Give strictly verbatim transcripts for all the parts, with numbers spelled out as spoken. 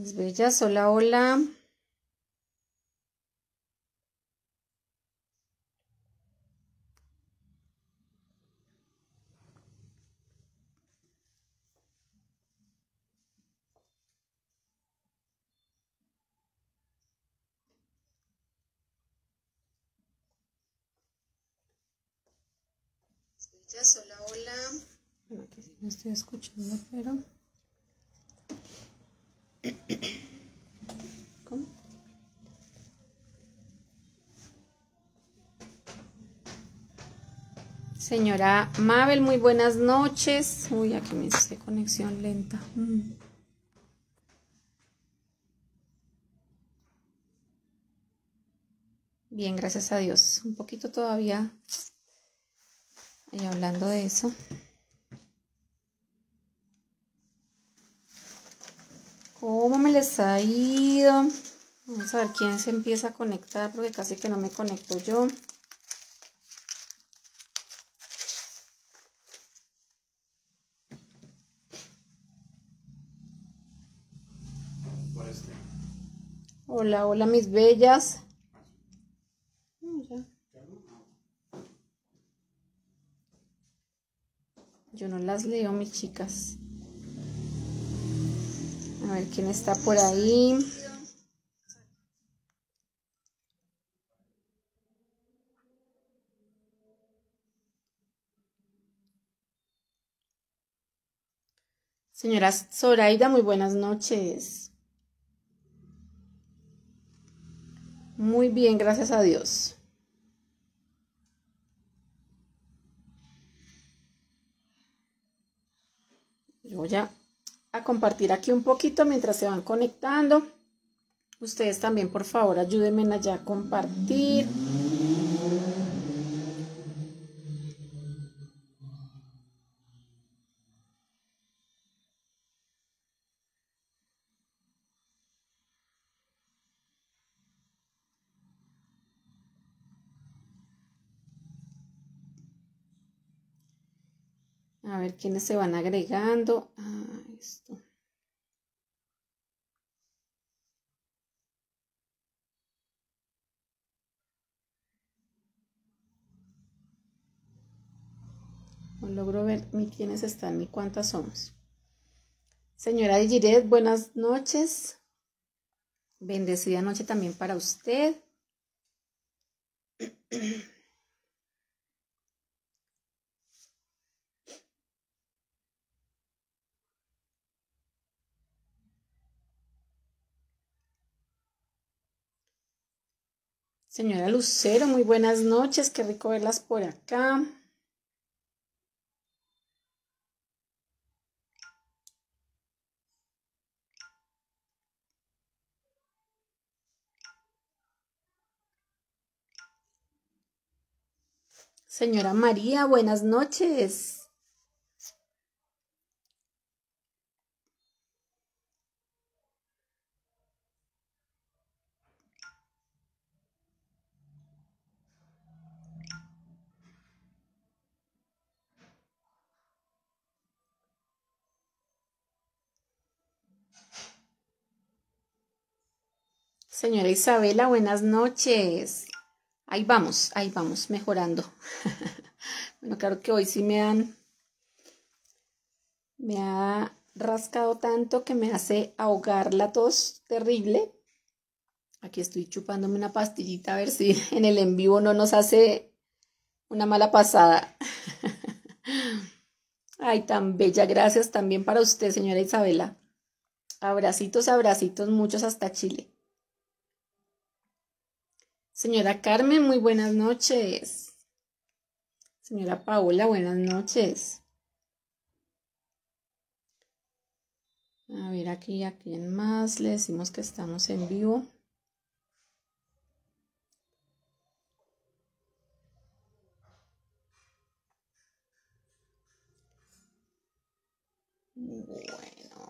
Mis bellas, hola, hola. Mis bellas, hola, hola. Bueno, aquí sí me estoy escuchando, pero... ¿Cómo? Señora Mabel, muy buenas noches. Uy, aquí me dice conexión lenta. Mm. Bien, gracias a Dios. Un poquito todavía. Y hablando de eso. ¿Cómo me les ha ido? Vamos a ver quién se empieza a conectar, porque casi que no me conecto yo. Hola, hola, mis bellas. Yo no las leo, mis chicas. A ver quién está por ahí. Señora Zoraida, muy buenas noches. Muy bien, gracias a Dios. Yo voy a, a compartir aquí un poquito mientras se van conectando. Ustedes también, por favor, ayúdenme allá a compartir. A ver quiénes se van agregando. Ah, esto. No logro ver ni quiénes están ni cuántas somos. Señora Giret, buenas noches. Bendecida noche también para usted. Señora Lucero, muy buenas noches. Qué rico verlas por acá. Señora María, buenas noches. Señora Isabela, buenas noches. Ahí vamos, ahí vamos, mejorando. Bueno, claro que hoy sí me han, me ha rascado tanto que me hace ahogar la tos terrible. Aquí estoy chupándome una pastillita a ver si en el en vivo no nos hace una mala pasada. Ay, tan bella, gracias también para usted, señora Isabela. Abracitos, abracitos, muchos hasta Chile. Señora Carmen, muy buenas noches. Señora Paola, buenas noches. A ver, aquí a quién más le decimos que estamos en vivo. Bueno.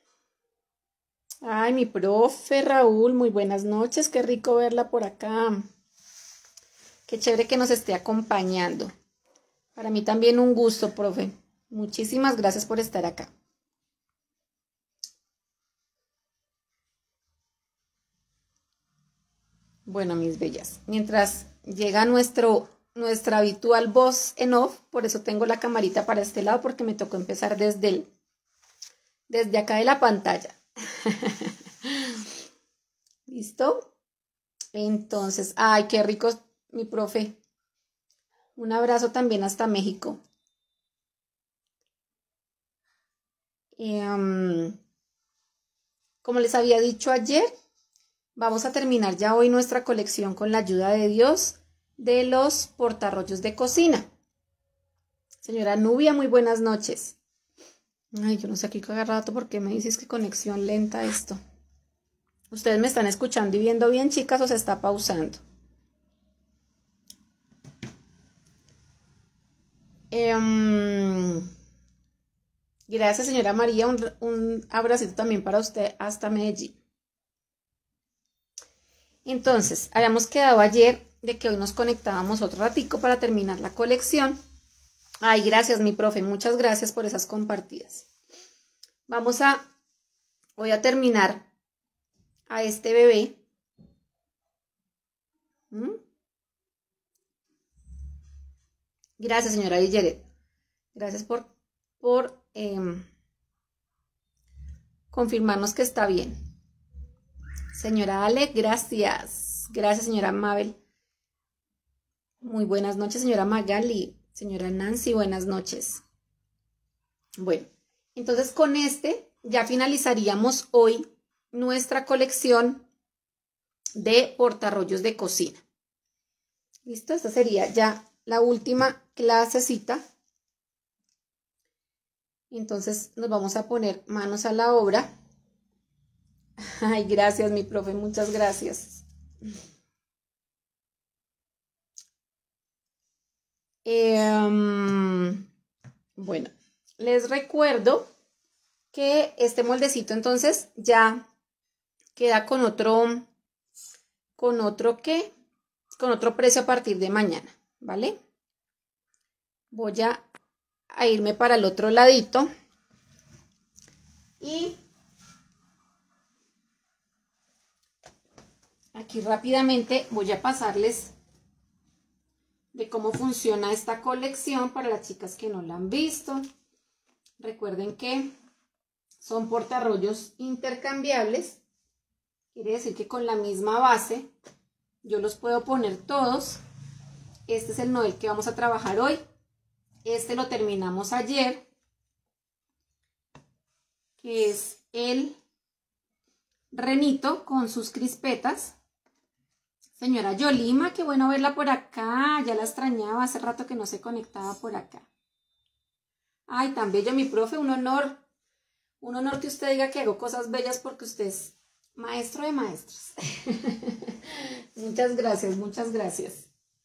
Ay, mi profe Raúl, muy buenas noches. Qué rico verla por acá. Qué chévere que nos esté acompañando. Para mí también un gusto, profe. Muchísimas gracias por estar acá. Bueno, mis bellas, mientras llega nuestro, nuestra habitual voz en off, por eso tengo la camarita para este lado, porque me tocó empezar desde, el, desde acá de la pantalla. ¿Listo? Entonces, ay, qué rico, mi profe. Un abrazo también hasta México. Y, um, como les había dicho ayer, vamos a terminar ya hoy nuestra colección con la ayuda de Dios de los portarrollos de cocina. Señora Nubia, muy buenas noches. Ay, yo no sé aquí cada rato por qué me dices que conexión lenta esto. ¿Ustedes me están escuchando y viendo bien, chicas, o se está pausando? Eh, um, gracias, señora María. Un, un abracito también para usted hasta Medellín. Entonces, habíamos quedado ayer de que hoy nos conectábamos otro ratico para terminar la colección. Ay, gracias, mi profe. Muchas gracias por esas compartidas. Vamos a, voy a terminar a este bebé. ¿Mm? Gracias, señora Villeret. Gracias por, por eh, confirmarnos que está bien. Señora Ale, gracias. Gracias, señora Mabel. Muy buenas noches, señora Magali. Señora Nancy, buenas noches. Bueno, entonces con este ya finalizaríamos hoy nuestra colección de portarrollos de cocina. ¿Listo? Esta sería ya la última clasecita. Entonces nos vamos a poner manos a la obra. Ay, gracias, mi profe, muchas gracias. Eh, um, bueno, les recuerdo que este moldecito entonces ya queda con otro, con otro que, con otro precio a partir de mañana, ¿vale? Voy a, a irme para el otro ladito y aquí rápidamente voy a pasarles de cómo funciona esta colección para las chicas que no la han visto. Recuerden que son portarrollos intercambiables. Quiere decir que con la misma base yo los puedo poner todos. Este es el noel que vamos a trabajar hoy. Este lo terminamos ayer, que es el renito con sus crispetas. Señora Yolima, qué bueno verla por acá. Ya la extrañaba, hace rato que no se conectaba por acá. Ay, tan bello, mi profe, un honor. Un honor que usted diga que hago cosas bellas porque usted es maestro de maestros. Muchas gracias, muchas gracias.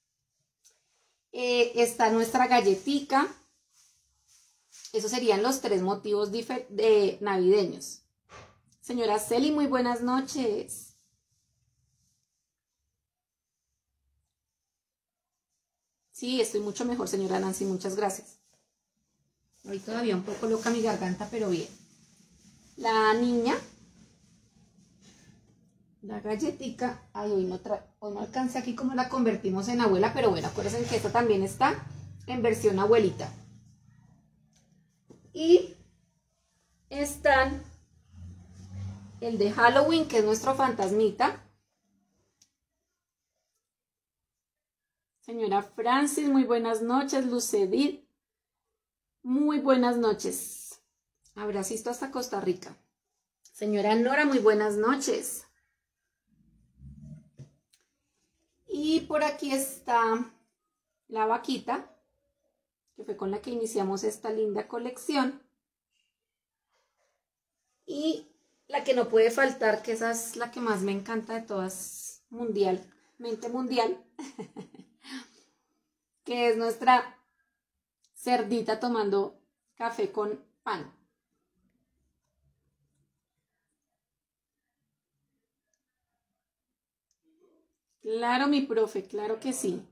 Eh, está nuestra galletica. Esos serían los tres motivos de navideños. Señora Celi, muy buenas noches. Sí, estoy mucho mejor, señora Nancy, muchas gracias. Hoy todavía un poco loca mi garganta, pero bien. La niña, la galletica, ay, hoy no, hoy no alcancé aquí como la convertimos en abuela, pero bueno, acuérdense que esta también está en versión abuelita. Y están el de Halloween, que es nuestro fantasmita. Señora Francis, muy buenas noches. Lucedit, muy buenas noches. Abracito hasta Costa Rica. Señora Nora, muy buenas noches. Y por aquí está la vaquita, que fue con la que iniciamos esta linda colección. Y la que no puede faltar, que esa es la que más me encanta de todas, mundialmente mundial, que es nuestra cerdita tomando café con pan. Claro, mi profe, claro que sí.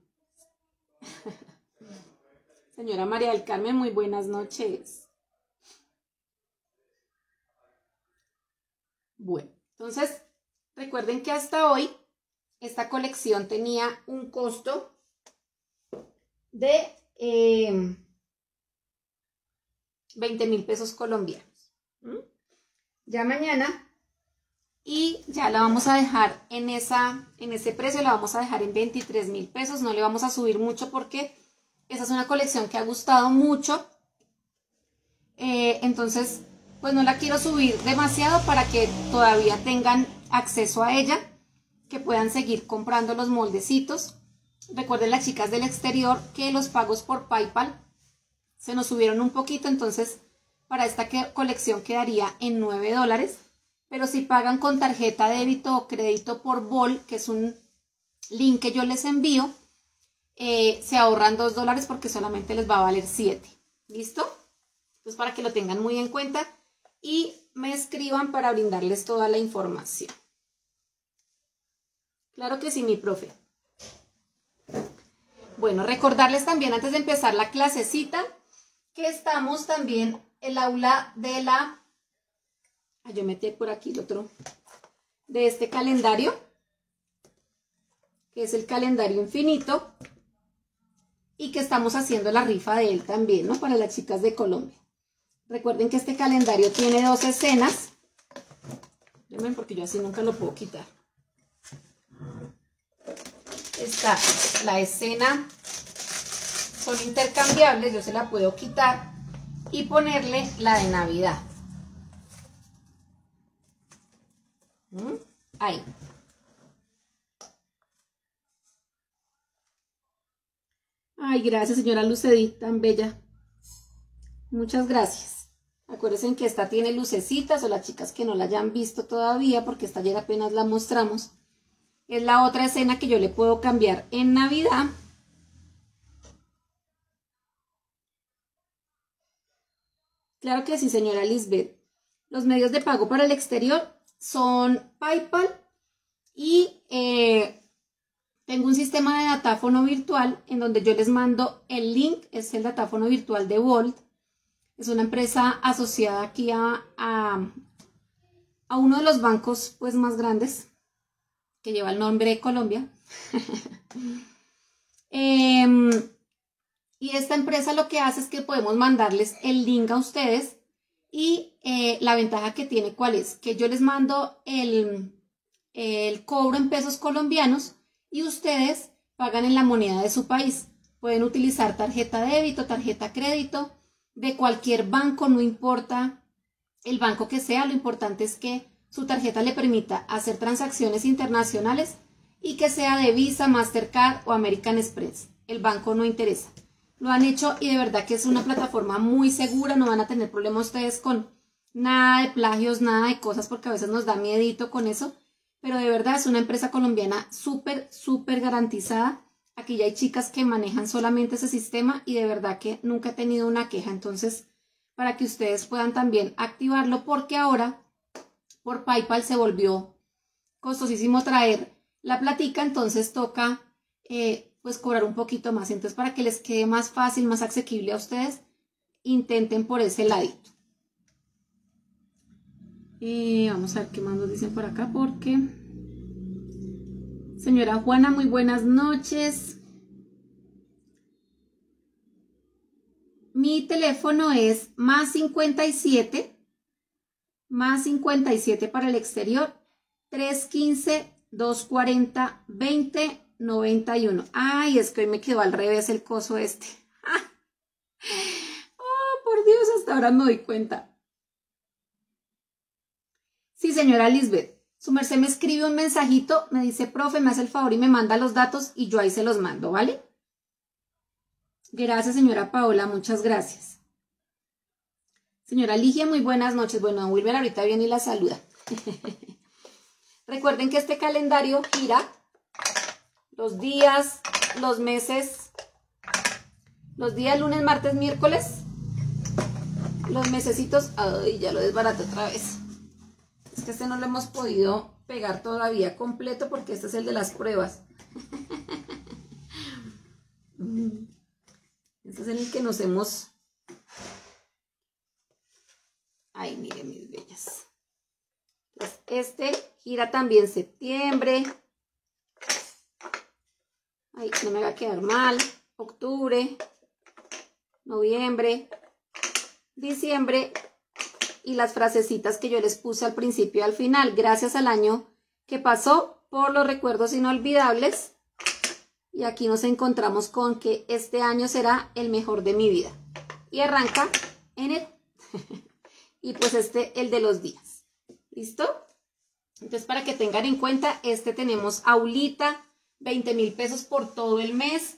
Señora María del Carmen, muy buenas noches. Bueno, entonces, recuerden que hasta hoy esta colección tenía un costo de eh, veinte mil pesos colombianos. ¿Mm? Ya mañana, y ya la vamos a dejar en, esa, en ese precio, la vamos a dejar en veintitrés mil pesos. No le vamos a subir mucho porque esa es una colección que ha gustado mucho. Eh, entonces, pues no la quiero subir demasiado para que todavía tengan acceso a ella, que puedan seguir comprando los moldecitos. Recuerden, las chicas del exterior, que los pagos por PayPal se nos subieron un poquito, entonces para esta que, colección quedaría en nueve dólares. Pero si pagan con tarjeta débito o crédito por Bol, que es un link que yo les envío, eh, se ahorran dos dólares porque solamente les va a valer siete. ¿Listo? Entonces, para que lo tengan muy en cuenta y me escriban para brindarles toda la información. Claro que sí, mi profe. Bueno, recordarles también antes de empezar la clasecita que estamos también en el aula de la... Ah, yo metí por aquí el otro. De este calendario, que es el calendario infinito, y que estamos haciendo la rifa de él también, ¿no? Para las chicas de Colombia. Recuerden que este calendario tiene dos escenas. Ven, porque yo así nunca lo puedo quitar. Está la escena, son intercambiables, yo se la puedo quitar y ponerle la de Navidad. ¿Mm? Ahí. Ay, gracias, señora Lucedit, tan bella. Muchas gracias. Acuérdense que esta tiene lucecitas, o las chicas que no la hayan visto todavía, porque esta llega apenas la mostramos. Es la otra escena que yo le puedo cambiar en Navidad. Claro que sí, señora Lisbeth. Los medios de pago para el exterior son PayPal y eh, tengo un sistema de datáfono virtual en donde yo les mando el link. Es el datáfono virtual de Volt. Es una empresa asociada aquí a, a, a uno de los bancos pues, más grandes, que lleva el nombre de Colombia. eh, y esta empresa lo que hace es que podemos mandarles el link a ustedes, y eh, la ventaja que tiene, ¿cuál es? Que yo les mando el, el cobro en pesos colombianos y ustedes pagan en la moneda de su país. Pueden utilizar tarjeta débito, tarjeta crédito, de cualquier banco, no importa el banco que sea, lo importante es que su tarjeta le permita hacer transacciones internacionales y que sea de Visa, Mastercard o American Express. El banco no interesa. Lo han hecho y de verdad que es una plataforma muy segura, no van a tener problemas ustedes con nada de plagios, nada de cosas, porque a veces nos da miedito con eso, pero de verdad es una empresa colombiana súper, súper garantizada. Aquí ya hay chicas que manejan solamente ese sistema y de verdad que nunca he tenido una queja, entonces para que ustedes puedan también activarlo, porque ahora por PayPal se volvió costosísimo traer la platica, entonces toca eh, pues cobrar un poquito más. Entonces, para que les quede más fácil, más asequible a ustedes, intenten por ese ladito. Eh, vamos a ver qué más nos dicen por acá, porque... Señora Juana, muy buenas noches. Mi teléfono es más cincuenta y siete, más cincuenta y siete para el exterior, trescientos quince, doscientos cuarenta, veinte noventa y uno. Ay, es que hoy me quedó al revés el coso este. Oh, por Dios, hasta ahora me doy cuenta. Sí, señora Lisbeth, su merced me escribe un mensajito, me dice, profe, me hace el favor y me manda los datos y yo ahí se los mando, ¿vale? Gracias, señora Paola, muchas gracias. Señora Ligia, muy buenas noches. Bueno, Wilber ahorita viene y la saluda. Recuerden que este calendario gira los días, los meses, los días lunes, martes, miércoles, los mesecitos. Ay, ya lo desbaraté otra vez. Es que este no lo hemos podido pegar todavía completo porque este es el de las pruebas. Este es el que nos hemos... Ay, miren mis bellas. Entonces, este gira también septiembre, Ay, no me va a quedar mal. Octubre, noviembre, diciembre y las frasecitas que yo les puse al principio y al final. Gracias al año que pasó, por los recuerdos inolvidables. Y aquí nos encontramos con que este año será el mejor de mi vida. Y arranca en el... y pues este, el de los días. ¿Listo? Entonces, para que tengan en cuenta, este tenemos aulita, veinte mil pesos por todo el mes.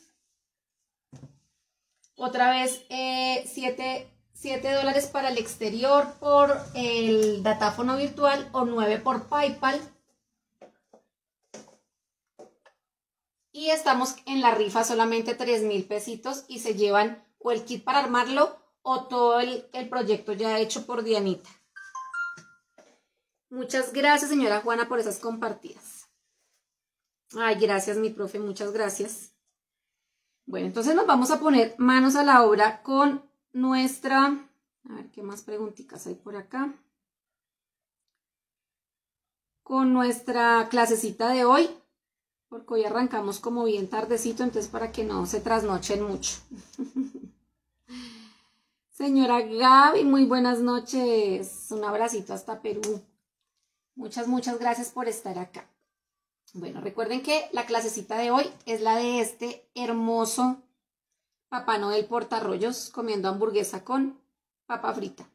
Otra vez, eh, siete dólares para el exterior por el datáfono virtual o nueve por PayPal. Y estamos en la rifa solamente tres mil pesitos y se llevan o el kit para armarlo o todo el, el proyecto ya hecho por Dianita. Muchas gracias, señora Juana, por esas compartidas. Ay, gracias, mi profe, muchas gracias. Bueno, entonces nos vamos a poner manos a la obra con nuestra... A ver, ¿qué más preguntitas hay por acá? Con nuestra clasecita de hoy, porque hoy arrancamos como bien tardecito, entonces para que no se trasnochen mucho. Señora Gaby, muy buenas noches. Un abracito hasta Perú. Muchas, muchas gracias por estar acá. Bueno, recuerden que la clasecita de hoy es la de este hermoso Papá Noel portarrollos comiendo hamburguesa con papa frita.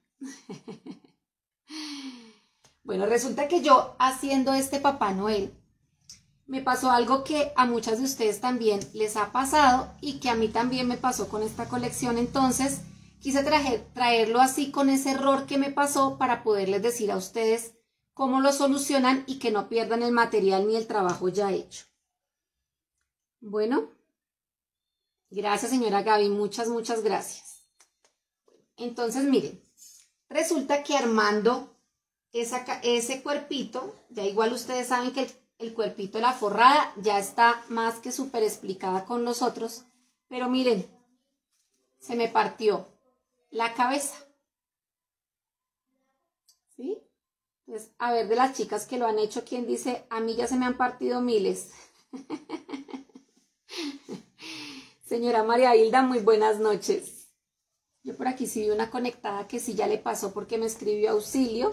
Bueno, resulta que yo haciendo este Papá Noel me pasó algo que a muchas de ustedes también les ha pasado y que a mí también me pasó con esta colección. Entonces quise traer, traerlo así con ese error que me pasó para poderles decir a ustedes cómo lo solucionan y que no pierdan el material ni el trabajo ya hecho. Bueno, gracias, señora Gaby, muchas, muchas gracias. Entonces, miren, resulta que armando esa, ese cuerpito, ya igual ustedes saben que el, el cuerpito de la forrada ya está más que súper explicada con nosotros, pero miren, se me partió la cabeza. ¿Sí? Entonces, a ver, de las chicas que lo han hecho, ¿quién dice? A mí ya se me han partido miles. Señora María Hilda, muy buenas noches. Yo por aquí sí vi una conectada que sí ya le pasó porque me escribió auxilio.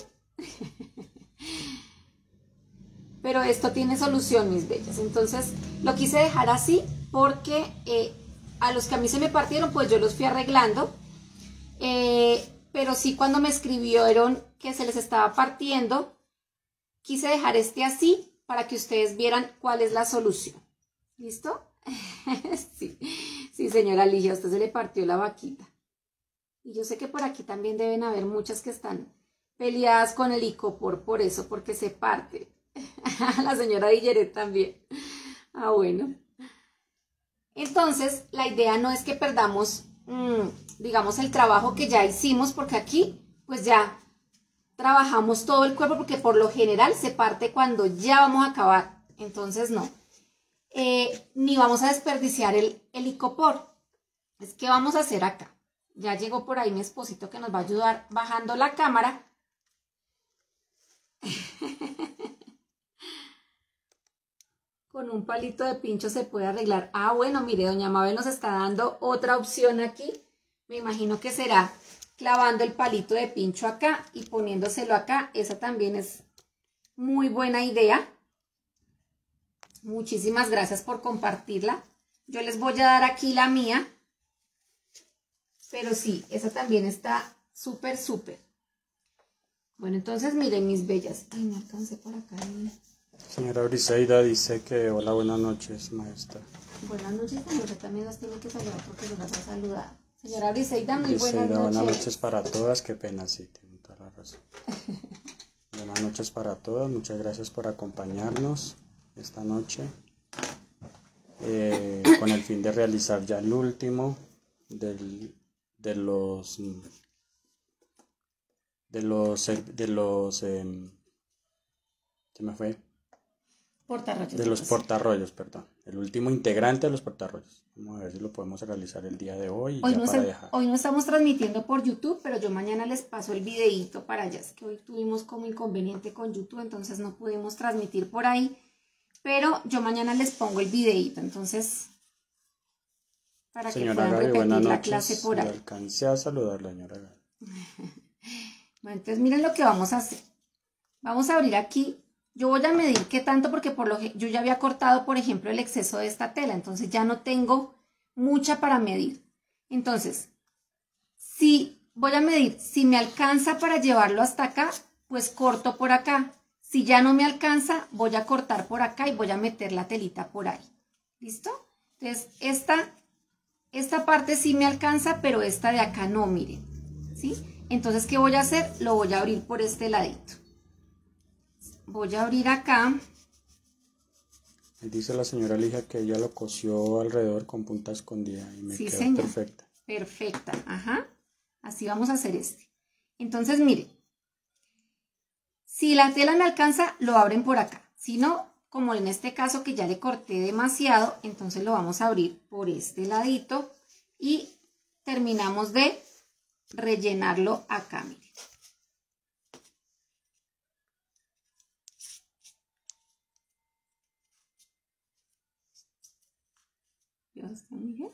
Pero esto tiene solución, mis bellas. Entonces, lo quise dejar así porque eh, a los que a mí se me partieron, pues yo los fui arreglando. Eh, pero sí cuando me escribieron que se les estaba partiendo, quise dejar este así para que ustedes vieran cuál es la solución. ¿Listo? Sí, sí, señora Ligia, a usted se le partió la vaquita. Y yo sé que por aquí también deben haber muchas que están peleadas con el icopor por eso, porque se parte. La señora Dilleret también. Ah, bueno. Entonces, la idea no es que perdamos, mmm, digamos, el trabajo que ya hicimos, porque aquí, pues ya trabajamos todo el cuerpo, porque por lo general se parte cuando ya vamos a acabar. Entonces, no. Eh, ni vamos a desperdiciar el, el icopor. Es que vamos a hacer acá. Ya llegó por ahí mi esposito que nos va a ayudar bajando la cámara. Con un palito de pincho se puede arreglar. Ah, bueno, mire, doña Mabel nos está dando otra opción aquí. Me imagino que será clavando el palito de pincho acá y poniéndoselo acá. Esa también es muy buena idea. Muchísimas gracias por compartirla. Yo les voy a dar aquí la mía. Pero sí, esa también está súper, súper. Bueno, entonces miren mis bellas. Ay, no alcancé por acá. Señora Briseida dice que hola, buenas noches, maestra. Buenas noches, señora. También las tiene que saludar porque no las ha saludado. Señora Briseida, muy Briseida, buenas noches. Buenas noches para todas. Qué pena, sí, tiene toda la razón. Buenas noches para todas. Muchas gracias por acompañarnos esta noche. Eh, con el fin de realizar ya el último del, de los... De los... De los eh, ¿se me fue? Portarrollos. De los portarrollos, perdón. El último integrante de los portarrollos. Vamos a ver si lo podemos realizar el día de hoy. Hoy, ya no, para se, dejar. hoy no estamos transmitiendo por YouTube, pero yo mañana les paso el videíto para allá. Es que hoy tuvimos como inconveniente con YouTube, entonces no pudimos transmitir por ahí. Pero yo mañana les pongo el videíto, entonces para señora que puedan Gaby, repetir buenas la noches. clase por ahí. Le alcancé a saludar, señora Gaby. Bueno, entonces miren lo que vamos a hacer. Vamos a abrir aquí. Yo voy a medir qué tanto porque por lo que yo ya había cortado, por ejemplo, el exceso de esta tela. Entonces ya no tengo mucha para medir. Entonces, si voy a medir, si me alcanza para llevarlo hasta acá, pues corto por acá. Si ya no me alcanza, voy a cortar por acá y voy a meter la telita por ahí. ¿Listo? Entonces, esta, esta parte sí me alcanza, pero esta de acá no, miren. ¿Sí? Entonces, ¿qué voy a hacer? Lo voy a abrir por este ladito. Voy a abrir acá. Dice la señora Ligia que ella lo cosió alrededor con punta escondida y me Sí, quedó señor. perfecta. Perfecta, ajá. Así vamos a hacer este. Entonces, miren. Si la tela me alcanza, lo abren por acá. Si no, como en este caso que ya le corté demasiado, entonces lo vamos a abrir por este ladito y terminamos de rellenarlo acá, miren. ¿Ya está, Miguel?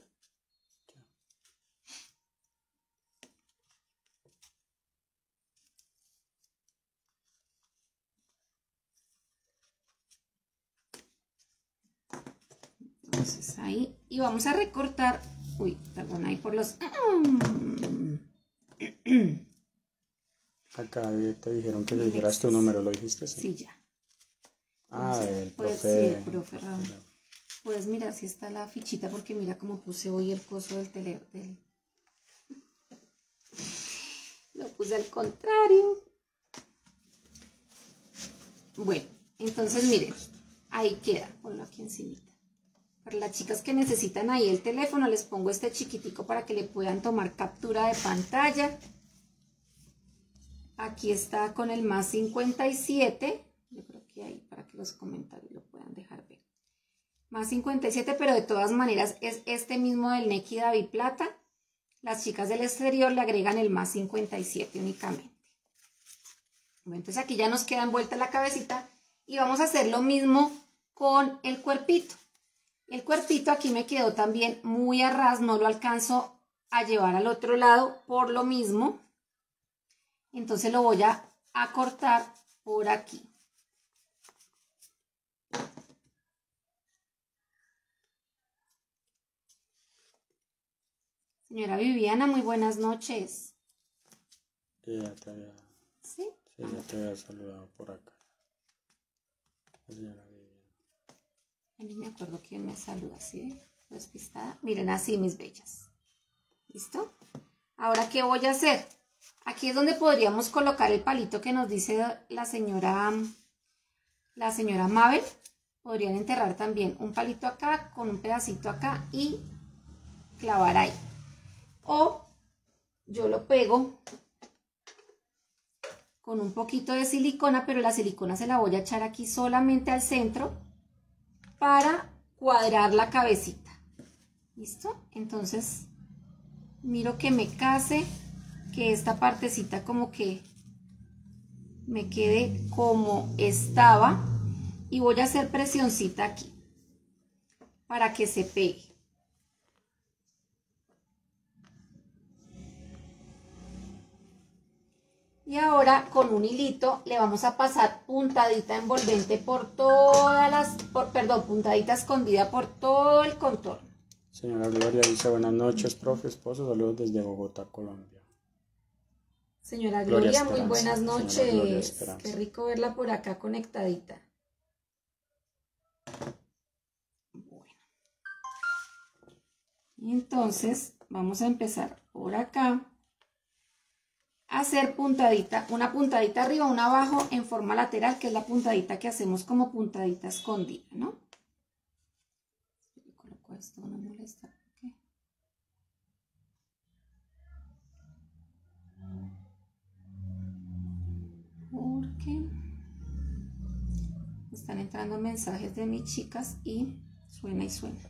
Entonces ahí, y vamos a recortar, uy, perdón, ahí por los... Acá te dijeron que le dijeras tu número, ¿lo dijiste? Sí, sí ya. Ah, Entonces, el pues, profe. sí, el profe Raúl. Puedes mirar si está la fichita, porque mira cómo puse hoy el coso del tele. Del... Lo puse al contrario. Bueno, entonces miren, ahí queda, ponlo aquí encimita. Para las chicas que necesitan ahí el teléfono, les pongo este chiquitico para que le puedan tomar captura de pantalla. Aquí está con el más cincuenta y siete. Yo creo que ahí para que los comentarios lo puedan dejar ver. Más cincuenta y siete, pero de todas maneras es este mismo del Neki David Plata. Las chicas del exterior le agregan el más cincuenta y siete únicamente. Bueno, entonces aquí ya nos queda envuelta la cabecita y vamos a hacer lo mismo con el cuerpito. El cuerpito aquí me quedó también muy a ras, no lo alcanzo a llevar al otro lado por lo mismo. Entonces lo voy a, a cortar por aquí. Señora Viviana, muy buenas noches. Sí, ya te había, ¿Sí? sí, ya te había saludado por acá. La señora Viviana. A mí me acuerdo quién me saluda, ¿sí? Despistada. Miren, así mis bellas. ¿Listo? Ahora, ¿qué voy a hacer? Aquí es donde podríamos colocar el palito que nos dice la señora, la señora Mabel. Podrían enterrar también un palito acá con un pedacito acá y clavar ahí. O yo lo pego con un poquito de silicona, pero la silicona se la voy a echar aquí solamente al centro para cuadrar la cabecita. ¿Listo? Entonces, miro que me case, que esta partecita como que me quede como estaba y voy a hacer presioncita aquí para que se pegue. Y ahora con un hilito le vamos a pasar puntadita envolvente por todas las, por, perdón, puntadita escondida por todo el contorno. Señora Gloria dice buenas noches, profe, esposo, saludos desde Bogotá, Colombia. Señora Gloria Gloria, muy Esperanza, buenas señora Gloria noches. Esperanza. Qué rico verla por acá conectadita. Bueno. Y entonces vamos a empezar por acá. Hacer puntadita, una puntadita arriba, una abajo en forma lateral, que es la puntadita que hacemos como puntadita escondida, ¿no? Yo coloco esto, no molesta. ¿Qué? Porque están entrando mensajes de mis chicas y suena y suena.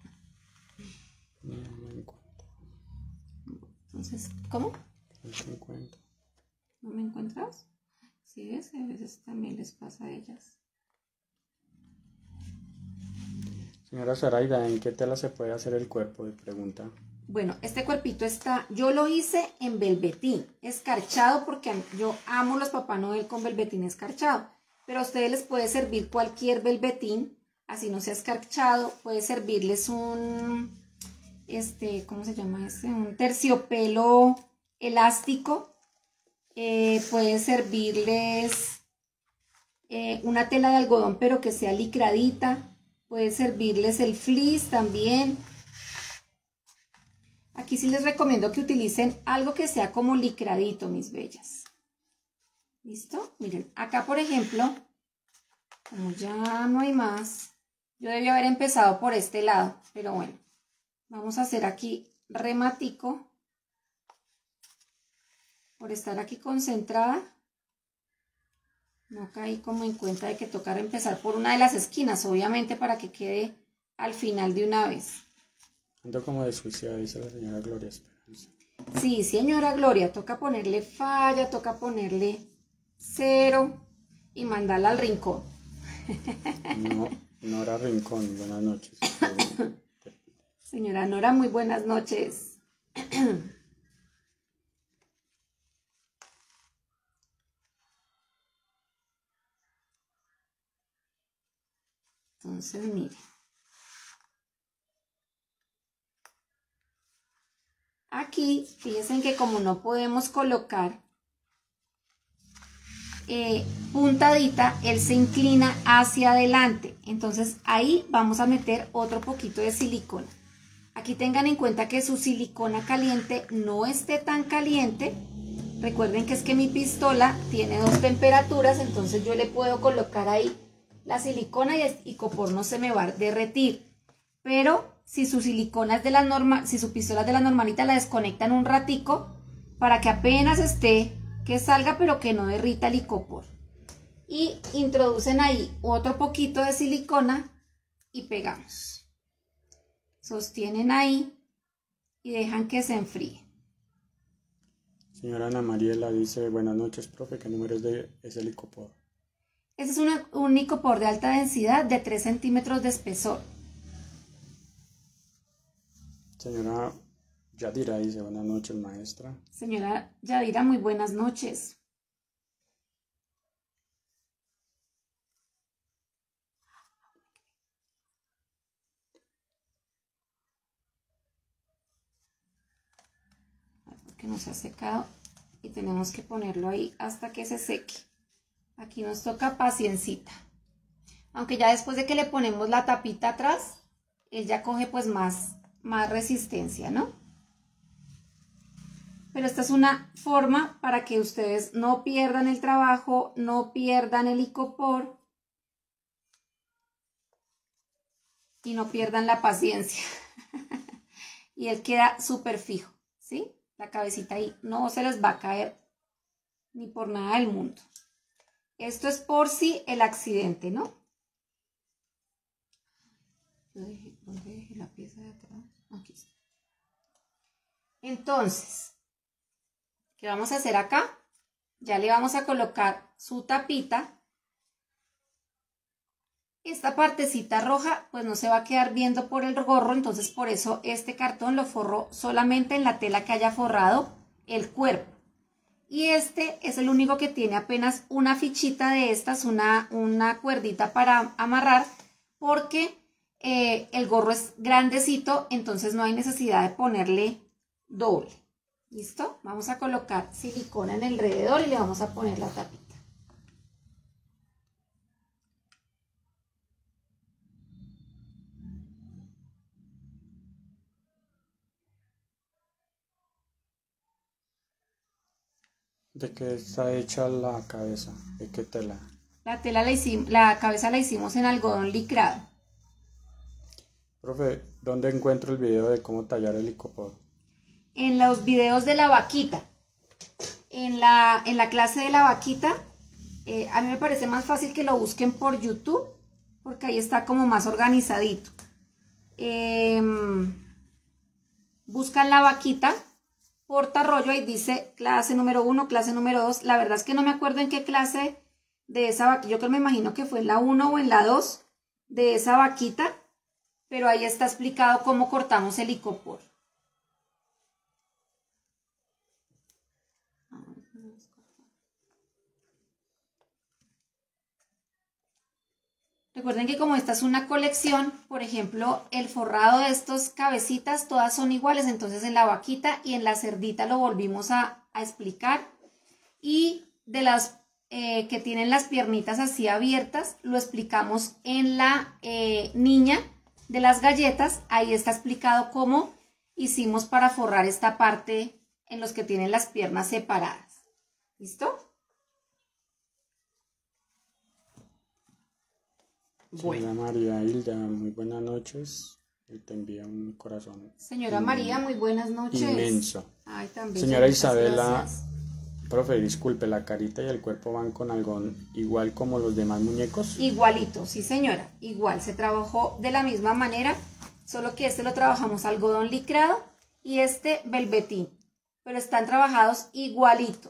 No me encuentro. Entonces, ¿cómo? No me encuentro. ¿No me encuentras? Sí, ves, a veces también les pasa a ellas. Señora Zoraida, ¿en qué tela se puede hacer el cuerpo? De pregunta. Bueno, este cuerpito está, yo lo hice en velvetín, escarchado, porque yo amo los Papá Noel con velvetín escarchado, pero a ustedes les puede servir cualquier velvetín, así no sea escarchado, puede servirles un, este, ¿cómo se llama este? Un terciopelo elástico, eh, puede servirles eh, una tela de algodón, pero que sea licradita, puede servirles el fleece también. Aquí sí les recomiendo que utilicen algo que sea como licradito, mis bellas. ¿Listo? Miren, acá por ejemplo, como ya no hay más, yo debí haber empezado por este lado, pero bueno, vamos a hacer aquí rematico, por estar aquí concentrada. No caí como en cuenta de que tocara empezar por una de las esquinas, obviamente para que quede al final de una vez. Ando como desjuiciada, dice la señora Gloria Esperanza. Sí, señora Gloria, toca ponerle falla, toca ponerle cero y mandarla al rincón. No, Nora Rincón, buenas noches. Señora Nora, muy buenas noches. Entonces, mire. Aquí, fíjense que como no podemos colocar eh, puntadita, él se inclina hacia adelante. Entonces ahí vamos a meter otro poquito de silicona. Aquí tengan en cuenta que su silicona caliente no esté tan caliente. Recuerden que es que mi pistola tiene dos temperaturas, entonces yo le puedo colocar ahí la silicona y el icopor no se me va a derretir. Pero si su silicona es de la norma, si su pistola es de la normalita, la desconectan un ratico para que apenas esté, que salga pero que no derrita el icopor. Y introducen ahí otro poquito de silicona y pegamos. Sostienen ahí y dejan que se enfríe. Señora Ana Mariela dice, buenas noches, profe, ¿qué número es, de, es el icopor? Este es una, un icopor de alta densidad de tres centímetros de espesor. Señora Yadira dice, buenas noches, maestra. Señora Yadira, muy buenas noches. Porque no se ha secado y tenemos que ponerlo ahí hasta que se seque. Aquí nos toca paciencita. Aunque ya después de que le ponemos la tapita atrás, él ya coge pues más, más resistencia, ¿no? Pero esta es una forma para que ustedes no pierdan el trabajo, no pierdan el icopor y no pierdan la paciencia. Y él queda súper fijo, ¿sí? La cabecita ahí no se les va a caer ni por nada del mundo. Esto es por si el accidente, ¿no? ¿Dónde dejé la pieza de atrás? Aquí está. Entonces, ¿qué vamos a hacer acá? Ya le vamos a colocar su tapita. Esta partecita roja pues no se va a quedar viendo por el gorro, entonces por eso este cartón lo forro solamente en la tela que haya forrado el cuerpo. Y este es el único que tiene apenas una fichita de estas, una, una cuerdita para amarrar, porque eh, el gorro es grandecito, entonces no hay necesidad de ponerle doble. ¿Listo? Vamos a colocar silicona en el alrededor y le vamos a poner la tapita. ¿De qué está hecha la cabeza? ¿De qué tela? La tela la hicimos, la cabeza la hicimos en algodón licrado. Profe, ¿dónde encuentro el video de cómo tallar el icopor? En los videos de la vaquita. En la, en la clase de la vaquita, eh, a mí me parece más fácil que lo busquen por YouTube, porque ahí está como más organizadito. Eh, buscan la vaquita, portarrollo, ahí dice clase número uno, clase número dos. La verdad es que no me acuerdo en qué clase de esa vaquita, yo que me imagino que fue en la uno o en la dos de esa vaquita. pero ahí está explicado cómo cortamos el icopor. Recuerden que como esta es una colección, por ejemplo, el forrado de estas cabecitas todas son iguales, entonces en la vaquita y en la cerdita lo volvimos a, a explicar. Y de las eh, que tienen las piernitas así abiertas, lo explicamos en la eh, niña de las galletas. Ahí está explicado cómo hicimos para forrar esta parte en los que tienen las piernas separadas. ¿Listo? Señora bueno. María Hilda, muy buenas noches. Él te envía un corazón. Señora María, muy buenas noches. Inmenso. Ay, también. Señora Isabela, gracias. Profe, disculpe, ¿la carita y el cuerpo van con algodón igual como los demás muñecos? Igualito, sí señora, igual. Se trabajó de la misma manera, solo que este lo trabajamos algodón licrado y este velvetín. Pero están trabajados igualito.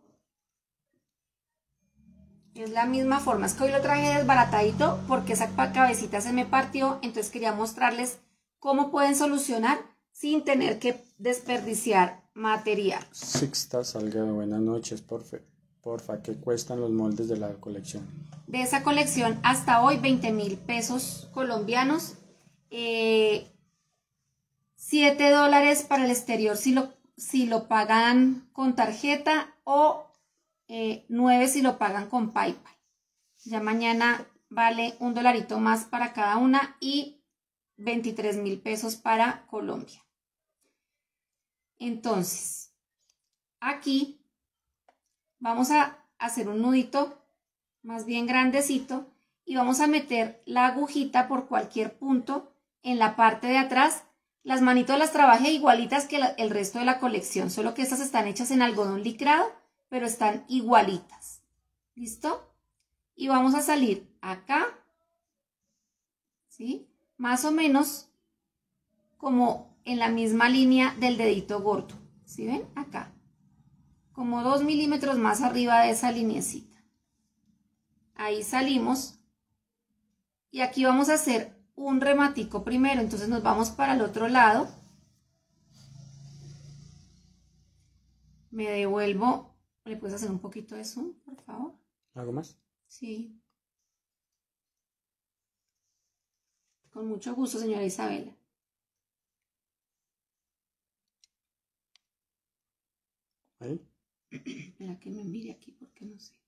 Es la misma forma, es que hoy lo traje desbaratadito porque esa cabecita se me partió, entonces quería mostrarles cómo pueden solucionar sin tener que desperdiciar material. Sixta Salgado, buenas noches, porfa, porfa, ¿qué cuestan los moldes de la colección? De esa colección hasta hoy veinte mil pesos colombianos, eh, siete dólares para el exterior si lo, si lo pagan con tarjeta o Eh, nueve si lo pagan con PayPal. Ya mañana vale un dolarito más para cada una y veintitrés mil pesos para Colombia. Entonces, aquí vamos a hacer un nudito más bien grandecito y vamos a meter la agujita por cualquier punto en la parte de atrás. Las manitos las trabajé igualitas que la, el resto de la colección, solo que estas están hechas en algodón licrado, pero están igualitas. ¿Listo? Y vamos a salir acá, ¿sí? Más o menos como en la misma línea del dedito gordo. ¿Sí ven? Acá. Como dos milímetros más arriba de esa lineecita. Ahí salimos. Y aquí vamos a hacer un rematico primero. Entonces nos vamos para el otro lado. Me devuelvo. ¿Le puedes hacer un poquito de zoom, por favor? ¿Algo más? Sí. Con mucho gusto, señora Isabela. ¿Ahí? Espera que me mire aquí porque no sé.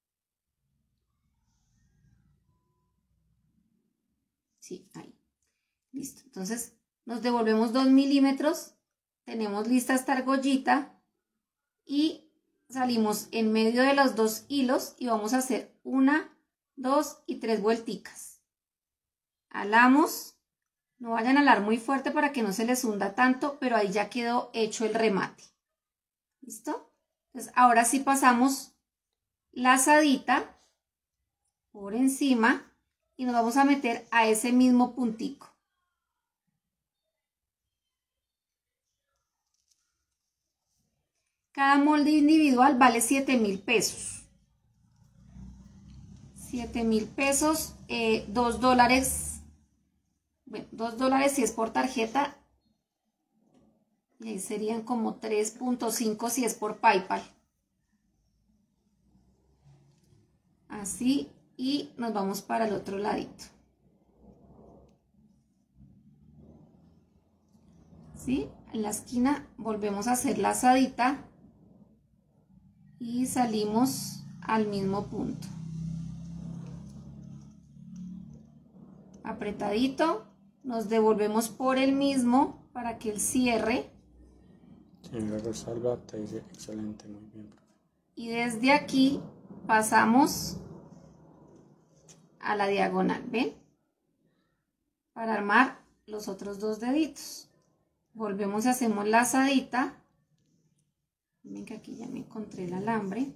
Sí, ahí. Listo. Entonces, nos devolvemos dos milímetros. Tenemos lista esta argollita. Y salimos en medio de los dos hilos y vamos a hacer una, dos y tres vuelticas. Alamos, no vayan a alar muy fuerte para que no se les hunda tanto, pero ahí ya quedó hecho el remate. ¿Listo? Entonces ahora sí pasamos la asadita por encima y nos vamos a meter a ese mismo puntico. Cada molde individual vale siete mil pesos. siete mil pesos, eh, dos dólares. Bueno, dos dólares si es por tarjeta. Y ahí serían como tres punto cinco si es por PayPal. Así. Y nos vamos para el otro ladito. ¿Sí? En la esquina volvemos a hacer la asadita. Y salimos al mismo punto. Apretadito, nos devolvemos por el mismo para que el cierre. Señora Rosalba, te dice excelente, muy bien. Y desde aquí pasamos a la diagonal, ¿ven? Para armar los otros dos deditos. Volvemos y hacemos la asadita. Miren que aquí ya me encontré el alambre.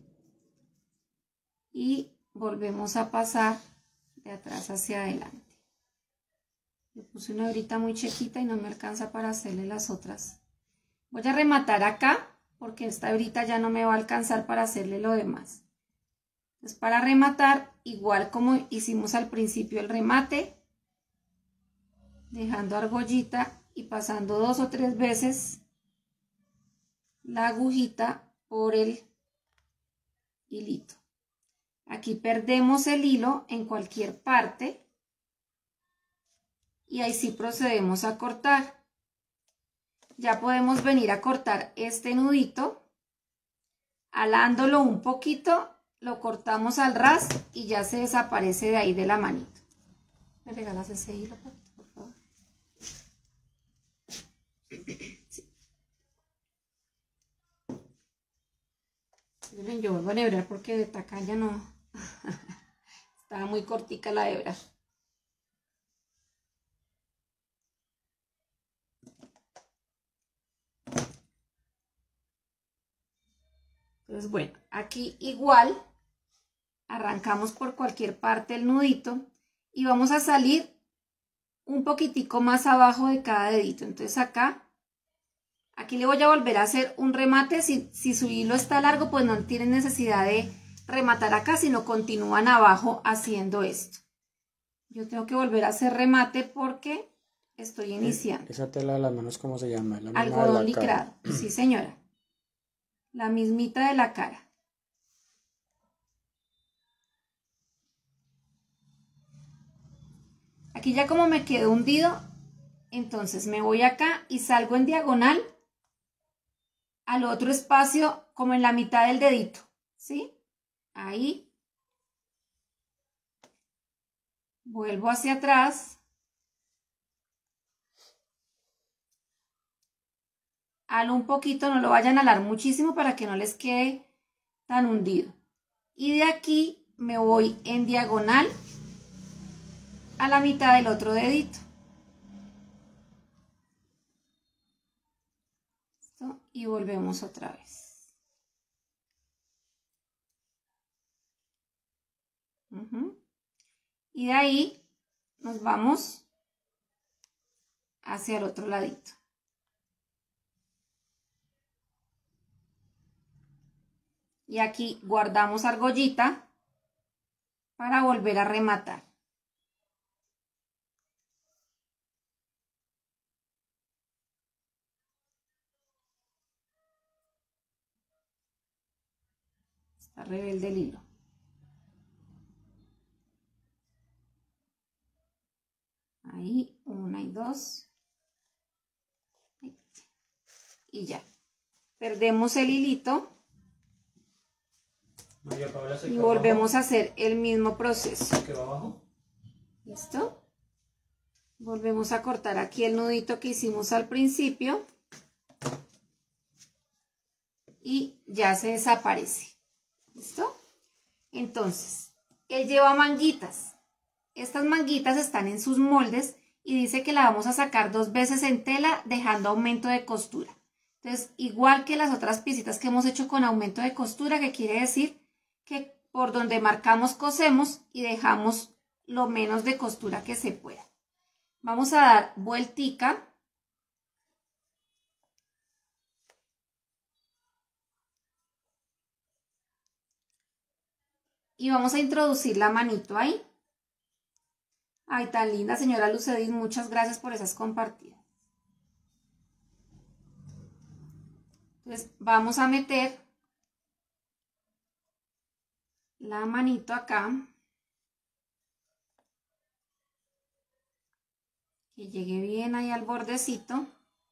Y volvemos a pasar de atrás hacia adelante. Le puse una hebrita muy chiquita y no me alcanza para hacerle las otras. Voy a rematar acá porque esta hebrita ya no me va a alcanzar para hacerle lo demás. Entonces para rematar, igual como hicimos al principio el remate, dejando argollita y pasando dos o tres veces la agujita por el hilito. Aquí perdemos el hilo en cualquier parte y ahí sí procedemos a cortar. Ya podemos venir a cortar este nudito, alándolo un poquito, lo cortamos al ras y ya se desaparece de ahí de la manito. ¿Me regalas ese hilo, por favor? Sí. Yo vuelvo a enhebrar porque de tacaña no. Estaba muy cortica la hebra. Entonces, bueno, aquí igual arrancamos por cualquier parte el nudito y vamos a salir un poquitico más abajo de cada dedito. Entonces acá, aquí le voy a volver a hacer un remate. Si, si su hilo está largo, pues no tienen necesidad de rematar acá, sino continúan abajo haciendo esto. Yo tengo que volver a hacer remate porque estoy iniciando. Esa tela de las manos, ¿cómo se llama? La algodón licrado, sí señora. La mismita de la cara. Aquí ya como me quedó hundido, entonces me voy acá y salgo en diagonal al otro espacio como en la mitad del dedito, ¿sí? Ahí. Vuelvo hacia atrás. Halo un poquito, no lo vayan a alar muchísimo para que no les quede tan hundido. Y de aquí me voy en diagonal a la mitad del otro dedito. ¿Listo? Y volvemos otra vez. Uh-huh. Y de ahí nos vamos hacia el otro ladito. Y aquí guardamos argollita para volver a rematar. Está rebelde el hilo. Ahí, una y dos. Y ya. Perdemos el hilito. Y volvemos a hacer el mismo proceso. ¿Qué va abajo? ¿Listo? Volvemos a cortar aquí el nudito que hicimos al principio. Y ya se desaparece. ¿Listo? Entonces, él lleva manguitas. Estas manguitas están en sus moldes y dice que la vamos a sacar dos veces en tela dejando aumento de costura. Entonces, igual que las otras piecitas que hemos hecho con aumento de costura, que quiere decir que por donde marcamos cosemos y dejamos lo menos de costura que se pueda. Vamos a dar vueltica. Y vamos a introducir la manito ahí. Ay, tan linda, señora Lucedín, muchas gracias por esas compartidas. Entonces, vamos a meter la manito acá. Que llegue bien ahí al bordecito.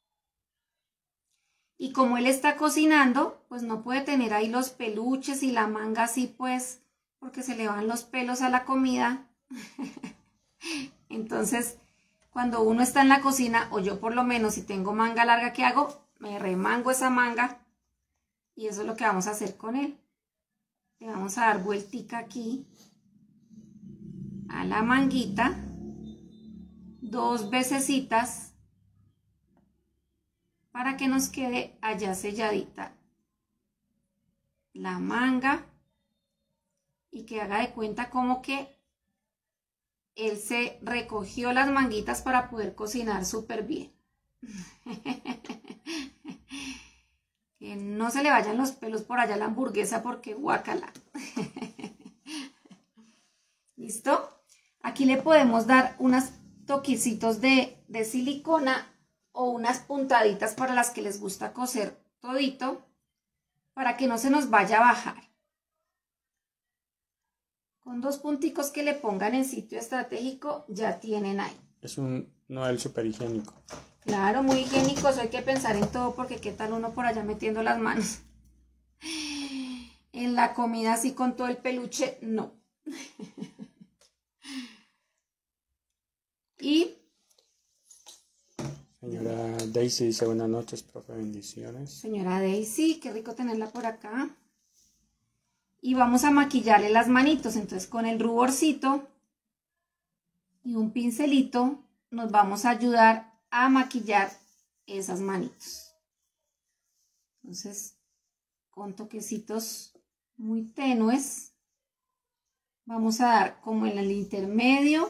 Y como él está cocinando, pues no puede tener ahí los peluches y la manga así, pues, porque se le van los pelos a la comida. Entonces, cuando uno está en la cocina, o yo por lo menos si tengo manga larga, ¿qué hago? Me remango esa manga y eso es lo que vamos a hacer con él. Le vamos a dar vueltica aquí a la manguita, dos vecesitas para que nos quede allá selladita la manga y que haga de cuenta como que él se recogió las manguitas para poder cocinar súper bien. Que no se le vayan los pelos por allá a la hamburguesa porque guácala. ¿Listo? Aquí le podemos dar unas toquecitos de, de silicona o unas puntaditas para las que les gusta coser todito, para que no se nos vaya a bajar. Con dos punticos que le pongan en sitio estratégico ya tienen ahí. Es un noel súper higiénico. Claro, muy higiénico, eso hay que pensar en todo, porque qué tal uno por allá metiendo las manos en la comida así con todo el peluche, no. Y señora Daisy dice buenas noches, profe, bendiciones. Señora Daisy, qué rico tenerla por acá. Y vamos a maquillarle las manitos, entonces con el ruborcito y un pincelito nos vamos a ayudar a maquillar esas manitos. Entonces, con toquecitos muy tenues, vamos a dar como en el intermedio,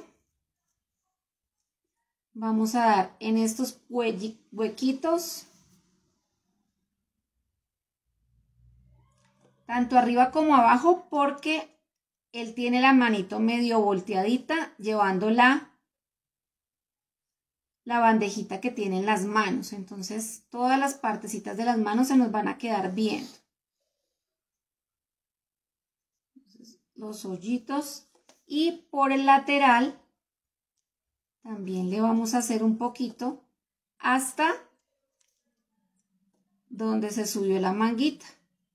vamos a dar en estos huequitos, tanto arriba como abajo, porque él tiene la manito medio volteadita, llevando la, la bandejita que tiene en las manos. Entonces, todas las partecitas de las manos se nos van a quedar viendo. Entonces, los hoyitos. Y por el lateral, también le vamos a hacer un poquito hasta donde se subió la manguita.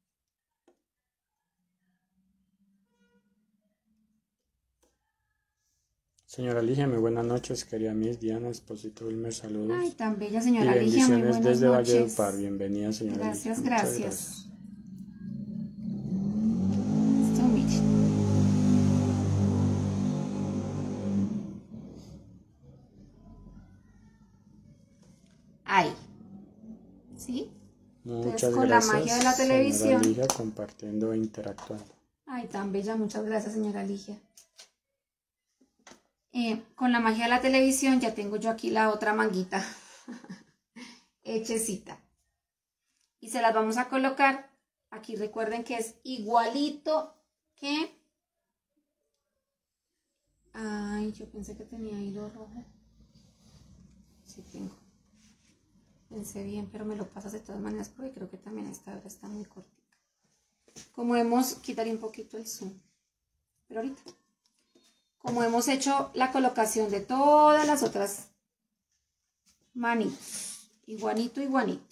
Señora Ligia, muy buenas noches, querida Miss Diana Esposito Wilmer, saludos. Ay, tan bella señora y Ligia, muy bendiciones buenas desde noches. Valledupar, bienvenida señora Gracias, Ligia. gracias. gracias. Esto, mire. Ahí. ¿Sí? Muchas Entonces, con gracias, la magia de la señora televisión. Ligia, compartiendo e interactuando. Ay, tan bella, muchas gracias, señora Ligia. Eh, con la magia de la televisión ya tengo yo aquí la otra manguita hechecita. Y se las vamos a colocar. Aquí recuerden que es igualito que... Ay, yo pensé que tenía hilo rojo. Sí tengo. Pensé bien, pero me lo pasas de todas maneras porque creo que también esta hora está muy cortita. Como hemos... Quitaré un poquito el zoom. Pero ahorita. Como hemos hecho la colocación de todas las otras manitos. Iguanito, iguanito.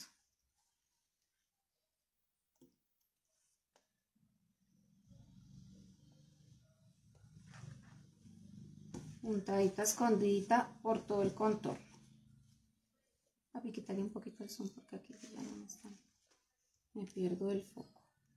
Puntadita escondidita por todo el contorno. Papi, quitaré un poquito el zoom porque aquí ya no me está. Me pierdo el foco.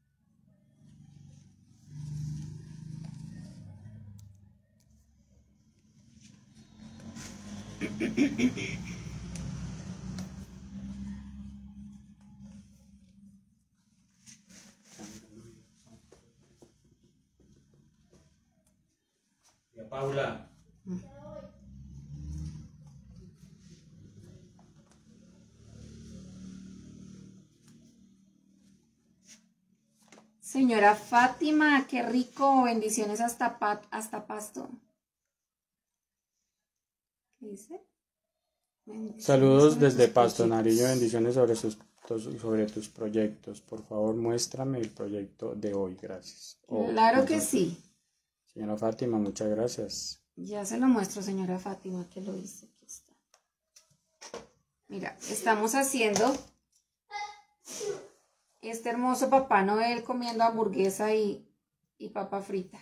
Ya, Paula. Señora Fátima, qué rico, bendiciones hasta, pat, hasta Pasto. ¿Qué dice? Bendiciones Saludos sobre desde tus Pasto, proyectos. Narillo, bendiciones sobre, sus, sobre tus proyectos. Por favor, muéstrame el proyecto de hoy, gracias. Oh, Claro que muchas- sí. Señora Fátima, muchas gracias. Ya se lo muestro, señora Fátima, que lo hice. Aquí está. Mira, estamos haciendo este hermoso Papá Noel comiendo hamburguesa y, y papa frita.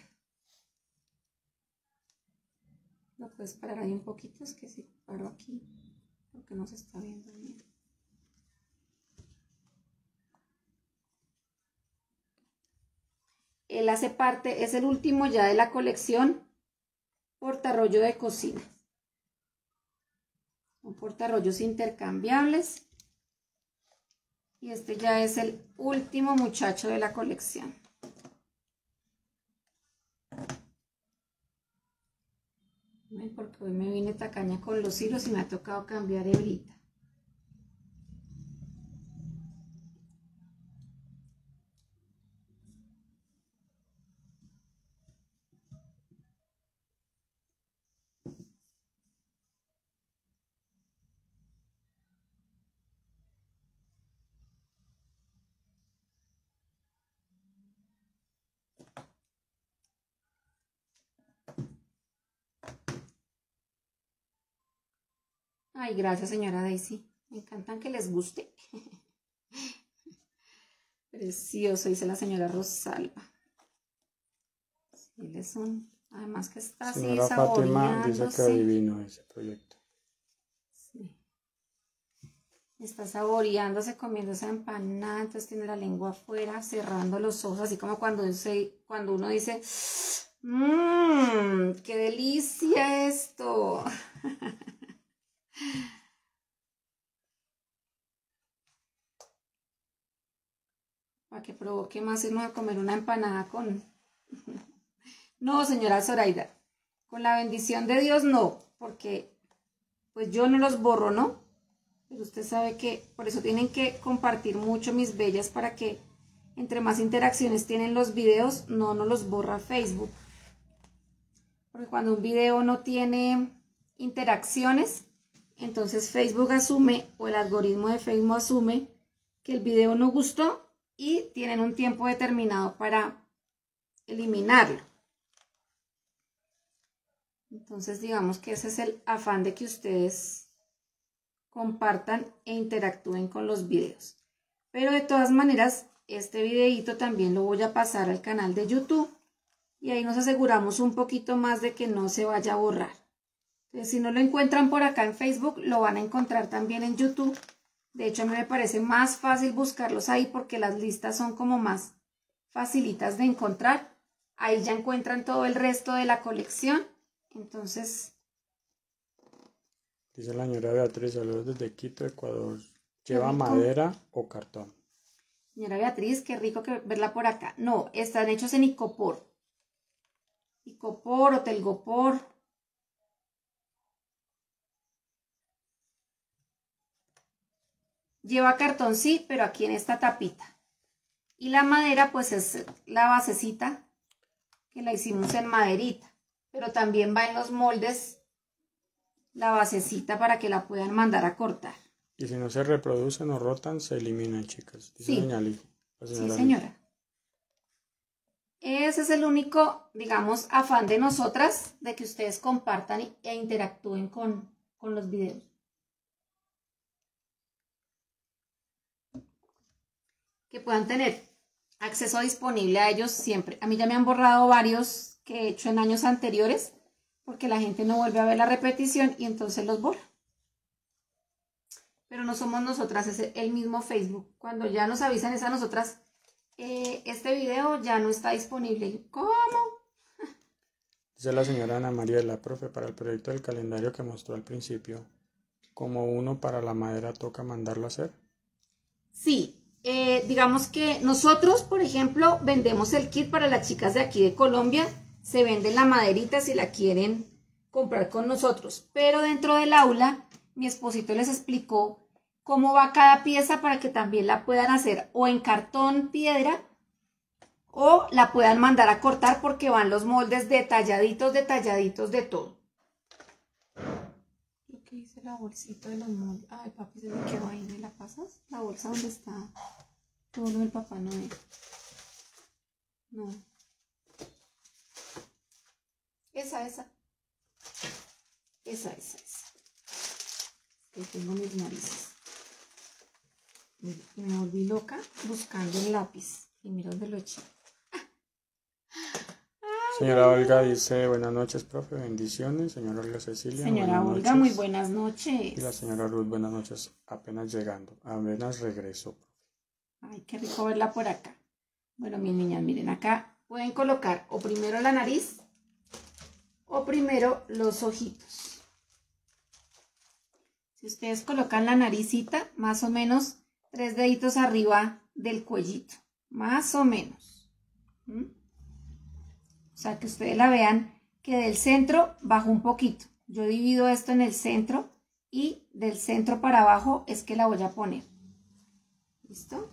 ¿Lo puedes parar ahí un poquito? Es que si paro aquí, porque no se está viendo bien. Él hace parte, es el último ya de la colección portarrollo de cocina. Son portarrollos intercambiables. Y este ya es el último muchacho de la colección. Porque hoy me vine tacaña con los hilos y me ha tocado cambiar hebrita. Ay, gracias, señora Daisy. Me encantan que les guste. Precioso, dice la señora Rosalba. Sí, les son. Además que está así Señora Fátima dice que saboreándose. adivino ese proyecto. Sí. Está saboreándose, comiendo esa empanada, entonces tiene la lengua afuera, cerrando los ojos, así como cuando, se, cuando uno dice, mmm, qué delicia esto. Para que provoque más irnos a comer una empanada con... No, señora Zoraida, con la bendición de Dios no, porque pues yo no los borro, ¿no? Pero usted sabe que por eso tienen que compartir mucho, mis bellas, para que entre más interacciones tienen los videos, no nos los borra Facebook. Porque cuando un video no tiene interacciones, entonces Facebook asume, o el algoritmo de Facebook asume, que el video no gustó y tienen un tiempo determinado para eliminarlo. Entonces digamos que ese es el afán de que ustedes compartan e interactúen con los videos. Pero de todas maneras, este videito también lo voy a pasar al canal de YouTube y ahí nos aseguramos un poquito más de que no se vaya a borrar. Entonces, si no lo encuentran por acá en Facebook, lo van a encontrar también en YouTube. De hecho, a mí me parece más fácil buscarlos ahí porque las listas son como más facilitas de encontrar. Ahí ya encuentran todo el resto de la colección. Entonces... Dice la señora Beatriz, saludos desde Quito, Ecuador. ¿Lleva madera o cartón? Señora Beatriz, qué rico que verla por acá. No, están hechos en icopor. Icopor o telgopor. Lleva cartón, sí, pero aquí en esta tapita. Y la madera, pues es la basecita que la hicimos en maderita. Pero también va en los moldes la basecita para que la puedan mandar a cortar. Y si no se reproducen o rotan, se eliminan, chicas. Dice Sí, doña Lee, la señora sí, señora. Ese es el único, digamos, afán de nosotras, de que ustedes compartan e interactúen con, con los videos. Que puedan tener acceso disponible a ellos siempre. A mí ya me han borrado varios que he hecho en años anteriores, porque la gente no vuelve a ver la repetición y entonces los borra. Pero no somos nosotras, es el mismo Facebook. Cuando ya nos avisan es a nosotras, eh, este video ya no está disponible. ¿Cómo? Dice la señora Ana María, la profe, para el proyecto del calendario que mostró al principio, como uno para la madera toca mandarlo a hacer. Sí, eh, digamos que nosotros, por ejemplo, vendemos el kit para las chicas de aquí de Colombia. Se vende la maderita si la quieren comprar con nosotros. Pero dentro del aula, mi esposito les explicó cómo va cada pieza para que también la puedan hacer o en cartón piedra o la puedan mandar a cortar porque van los moldes detalladitos, detalladitos de todo. ¿Y qué dice la bolsita de los moldes? Ay, papi, se me quedó ahí. ¿Me la pasas? La bolsa donde está todo lo del Papá Noel. No. Esa, esa. Esa, esa, esa. Que tengo mis narices. Me volví loca buscando el lápiz. Y mira dónde lo eché. Señora Olga dice, buenas noches, profe, bendiciones. Señora Olga Cecilia, Señora buenas Olga, noches. muy buenas noches. Y la señora Ruth, buenas noches, apenas llegando, apenas regresó. Ay, qué rico verla por acá. Bueno, mis niñas, miren, acá pueden colocar o primero la nariz o primero los ojitos. Si ustedes colocan la naricita, más o menos tres deditos arriba del cuellito, más o menos. ¿Mm? O sea, que ustedes la vean que del centro bajo un poquito. Yo divido esto en el centro y del centro para abajo es que la voy a poner. ¿Listo?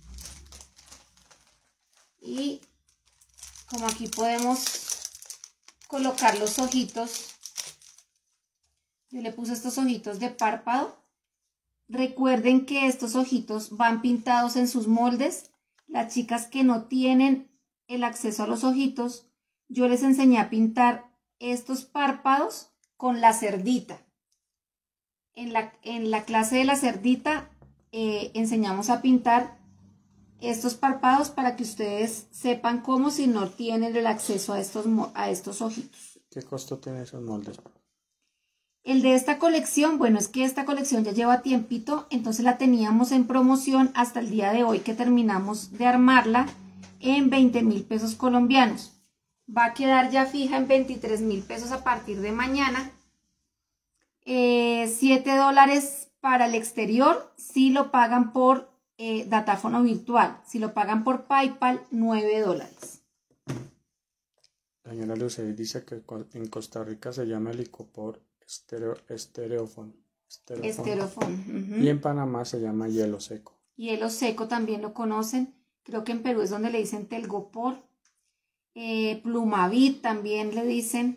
Y como aquí podemos colocar los ojitos, yo le puse estos ojitos de párpado. Recuerden que estos ojitos van pintados en sus moldes. Las chicas que no tienen el acceso a los ojitos, yo les enseñé a pintar estos párpados con la cerdita. en la, en la clase de la cerdita eh, enseñamos a pintar estos párpados para que ustedes sepan cómo si no tienen el acceso a estos, a estos ojitos. ¿Qué costo tienen esos moldes? El de esta colección, bueno, es que esta colección ya lleva tiempito, entonces la teníamos en promoción hasta el día de hoy que terminamos de armarla en veinte mil pesos colombianos. Va a quedar ya fija en veintitrés mil pesos a partir de mañana. Eh, siete dólares para el exterior si lo pagan por eh, datáfono virtual. Si lo pagan por PayPal, nueve dólares. La señora Lucey dice que en Costa Rica se llama el icopor estereo, estereófono. Estereófono. Uh-huh. Y en Panamá se llama hielo seco. Hielo seco también lo conocen. Creo que en Perú es donde le dicen telgopor. Eh, plumavit también le dicen.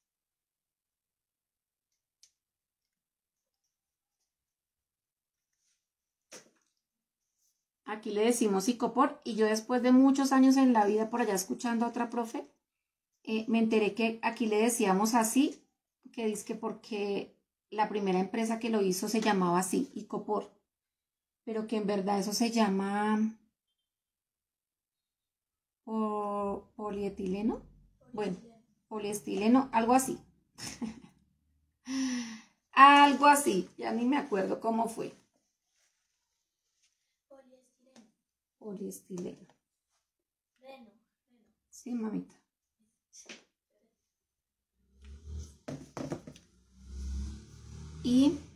Aquí le decimos icopor, y yo después de muchos años en la vida por allá escuchando a otra profe, eh, me enteré que aquí le decíamos así, que dice que porque la primera empresa que lo hizo se llamaba así, icopor, pero que en verdad eso se llama po polietileno, bueno, poliestileno, algo así. Algo así, ya ni me acuerdo cómo fue. Poliestileno. Sí, mamita. Y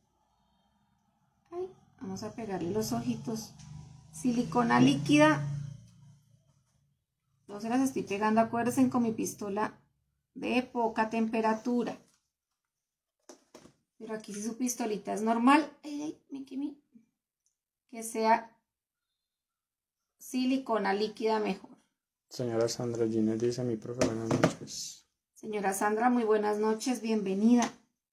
ay, vamos a pegarle los ojitos. Silicona líquida. No se las estoy pegando, acuérdense, con mi pistola de poca temperatura. Pero aquí si su pistolita es normal, ay, ay, que sea silicona líquida mejor. Señora Sandra Ginés dice, mi profe, buenas noches. Señora Sandra, muy buenas noches, bienvenida.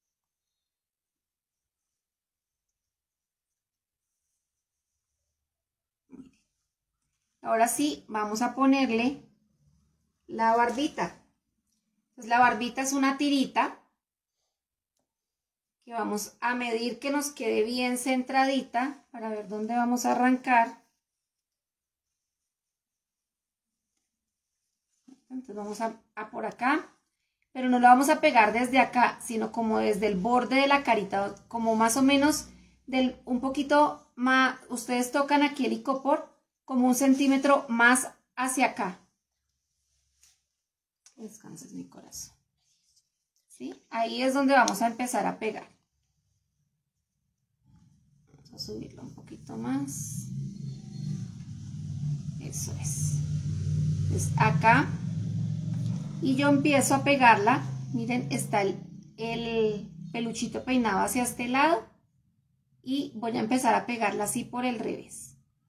Ahora sí, vamos a ponerle la barbita. Entonces, la barbita es una tirita que vamos a medir que nos quede bien centradita para ver dónde vamos a arrancar. Entonces vamos a, a por acá, pero no lo vamos a pegar desde acá, sino como desde el borde de la carita, como más o menos del un poquito más. Ustedes tocan aquí el icopor como un centímetro más hacia acá. Descanses mi corazón. ¿Sí? Ahí es donde vamos a empezar a pegar. Vamos a subirlo un poquito más. Eso es. Entonces acá. Y yo empiezo a pegarla. Miren, está el, el peluchito peinado hacia este lado. Y voy a empezar a pegarla así por el revés.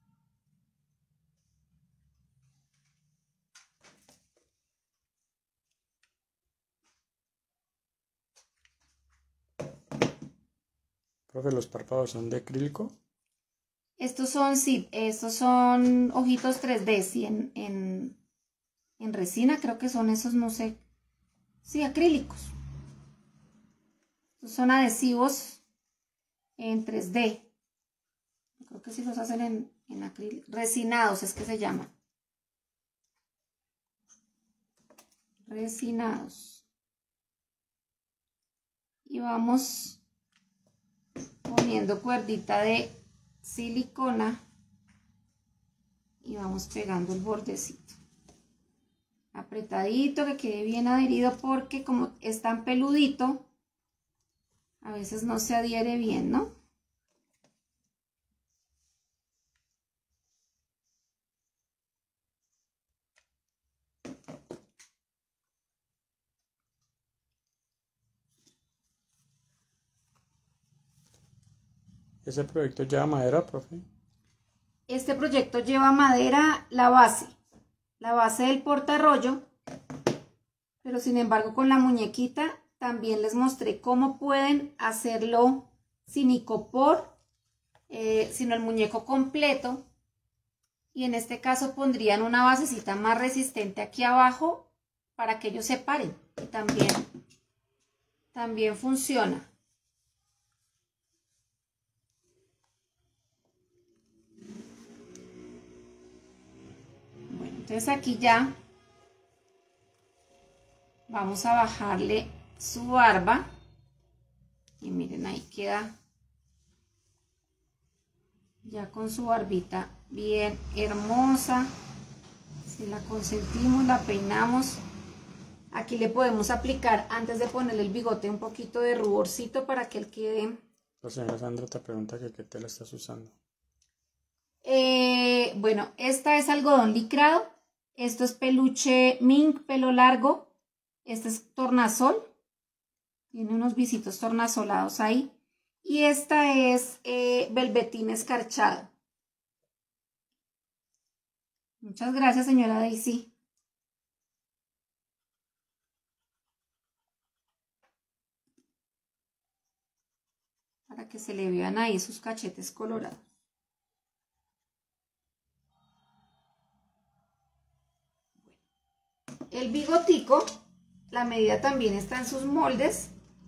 Profe, ¿los párpados son de acrílico? Estos son, sí, estos son ojitos tres D, sí, en, en, en resina, creo que son esos, no sé, sí, acrílicos. Estos son adhesivos en tres D. Creo que sí los hacen en, en acrílico, resinados es que se llaman. Resinados. Y vamos poniendo cuerdita de silicona y vamos pegando el bordecito apretadito, que quede bien adherido, porque como es tan peludito a veces no se adhiere bien, ¿no? ¿Ese proyecto lleva madera, profe? Este proyecto lleva madera, la base, la base del portarrollo, pero sin embargo con la muñequita también les mostré cómo pueden hacerlo sin icopor, eh, sino el muñeco completo, y en este caso pondrían una basecita más resistente aquí abajo para que ellos se paren, y también, también funciona. Entonces aquí ya vamos a bajarle su barba. Y miren, ahí queda ya con su barbita bien hermosa. Si la consentimos, la peinamos. Aquí le podemos aplicar, antes de ponerle el bigote, un poquito de ruborcito para que él quede. La señora Sandra te pregunta que qué tela estás usando. Eh, bueno, esta es algodón licrado. Esto es peluche mink, pelo largo. Este es tornasol. Tiene unos visitos tornasolados ahí. Y esta es eh, velvetín escarchado. Muchas gracias, señora Daisy. Para que se le vean ahí sus cachetes colorados. El bigotico, la medida también está en sus moldes.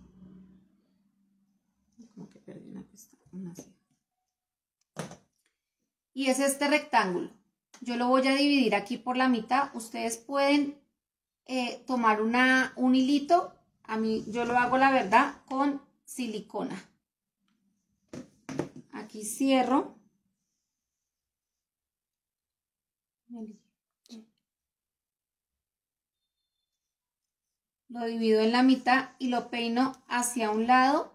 Como que perdí una pestaña. Y es este rectángulo. Yo lo voy a dividir aquí por la mitad. Ustedes pueden eh, tomar una, un hilito. A mí, yo lo hago, la verdad, con silicona. Aquí cierro. Lo divido en la mitad y lo peino hacia un lado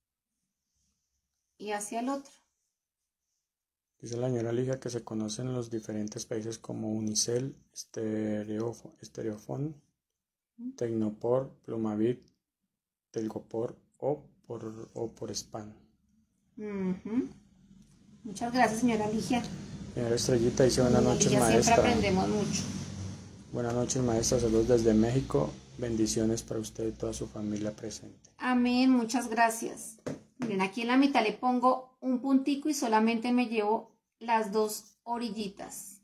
y hacia el otro. Dice la señora Ligia que se conocen en los diferentes países como Unicel, Estereofon, Estereofon, Tecnopor, Plumavit, Telgopor o por, o por Spam. Uh-huh. Muchas gracias, señora Ligia. Señora Estrellita dice buenas noches, Ligia, maestra. Siempre aprendemos mucho. Buenas noches, maestra. Saludos desde México. Bendiciones para usted y toda su familia presente. Amén, muchas gracias. Miren, aquí en la mitad le pongo un puntico y solamente me llevo las dos orillitas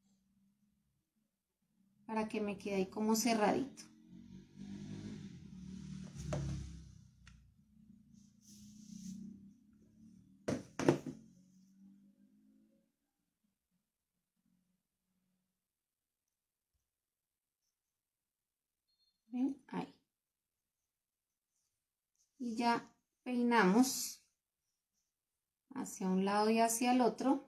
para que me quede ahí como cerradito. ¿Ven? Ahí. Y ya peinamos hacia un lado y hacia el otro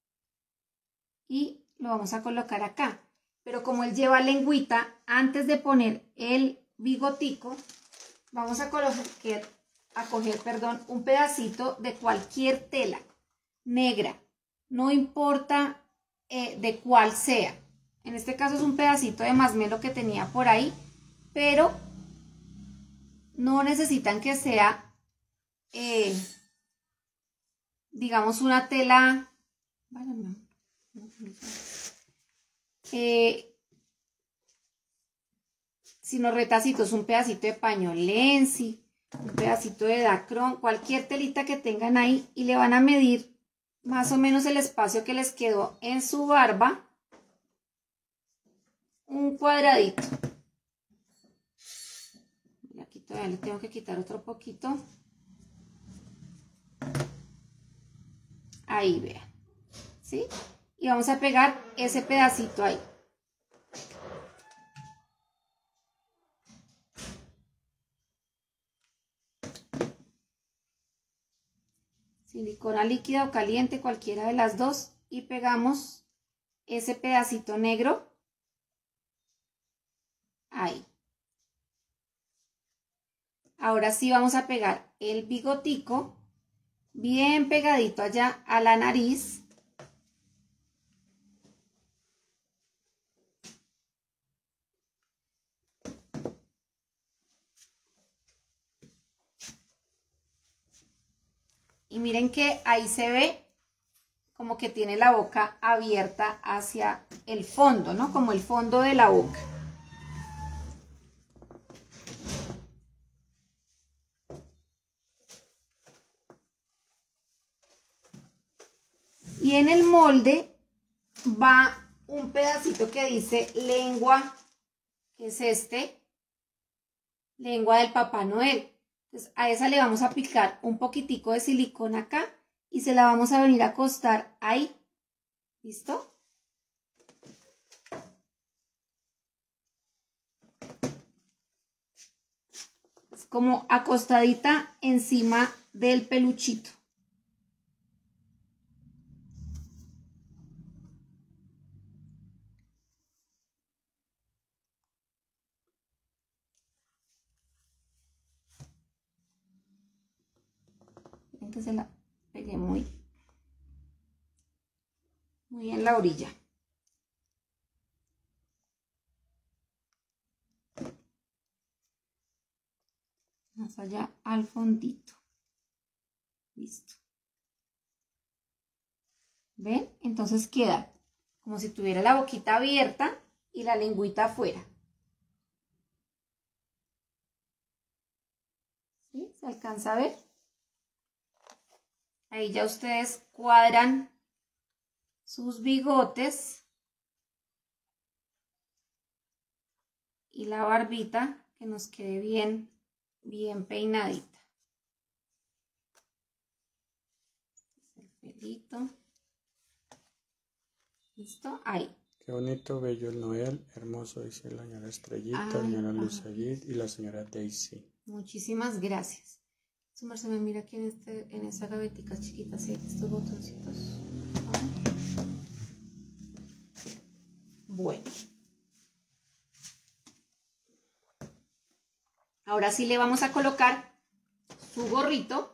y lo vamos a colocar acá. Pero como él lleva lengüita, antes de poner el bigotico, vamos a coger, a coger perdón, un pedacito de cualquier tela negra, no importa eh, de cuál sea. En este caso es un pedacito de masmelo que tenía por ahí, pero no necesitan que sea, eh, digamos, una tela, eh, sino retacitos, un pedacito de paño lenzi, un pedacito de dacrón, cualquier telita que tengan ahí, y le van a medir más o menos el espacio que les quedó en su barba, un cuadradito. Y aquí todavía le tengo que quitar otro poquito. Ahí vean, ¿sí? Y vamos a pegar ese pedacito ahí. Silicona líquida o caliente, cualquiera de las dos, y pegamos ese pedacito negro ahí. Ahora sí vamos a pegar el bigotico bien pegadito allá a la nariz. Y miren que ahí se ve como que tiene la boca abierta hacia el fondo, ¿no? Como el fondo de la boca. Y en el molde va un pedacito que dice lengua, que es este, lengua del Papá Noel. Entonces a esa le vamos a aplicar un poquitico de silicona acá y se la vamos a venir a acostar ahí. ¿Listo? como acostadita encima del peluchito. Miren que se la pegué muy, muy en la orilla. Más allá al fondito. Listo. ¿Ven? Entonces queda como si tuviera la boquita abierta y la lengüita afuera. ¿Sí? ¿Se alcanza a ver? Ahí ya ustedes cuadran sus bigotes y la barbita que nos quede bien, bien peinadita. El pelito. ¿Listo? Ahí. Qué bonito, bello el Noel, hermoso, dice la señora Estrellita, Ay, señora ay. Luzayid y la señora Daisy. Muchísimas gracias. Su merced me mira aquí en, este, en esa gavetica chiquita, ¿sí? Estos botoncitos. Bueno. Ahora sí le vamos a colocar su gorrito.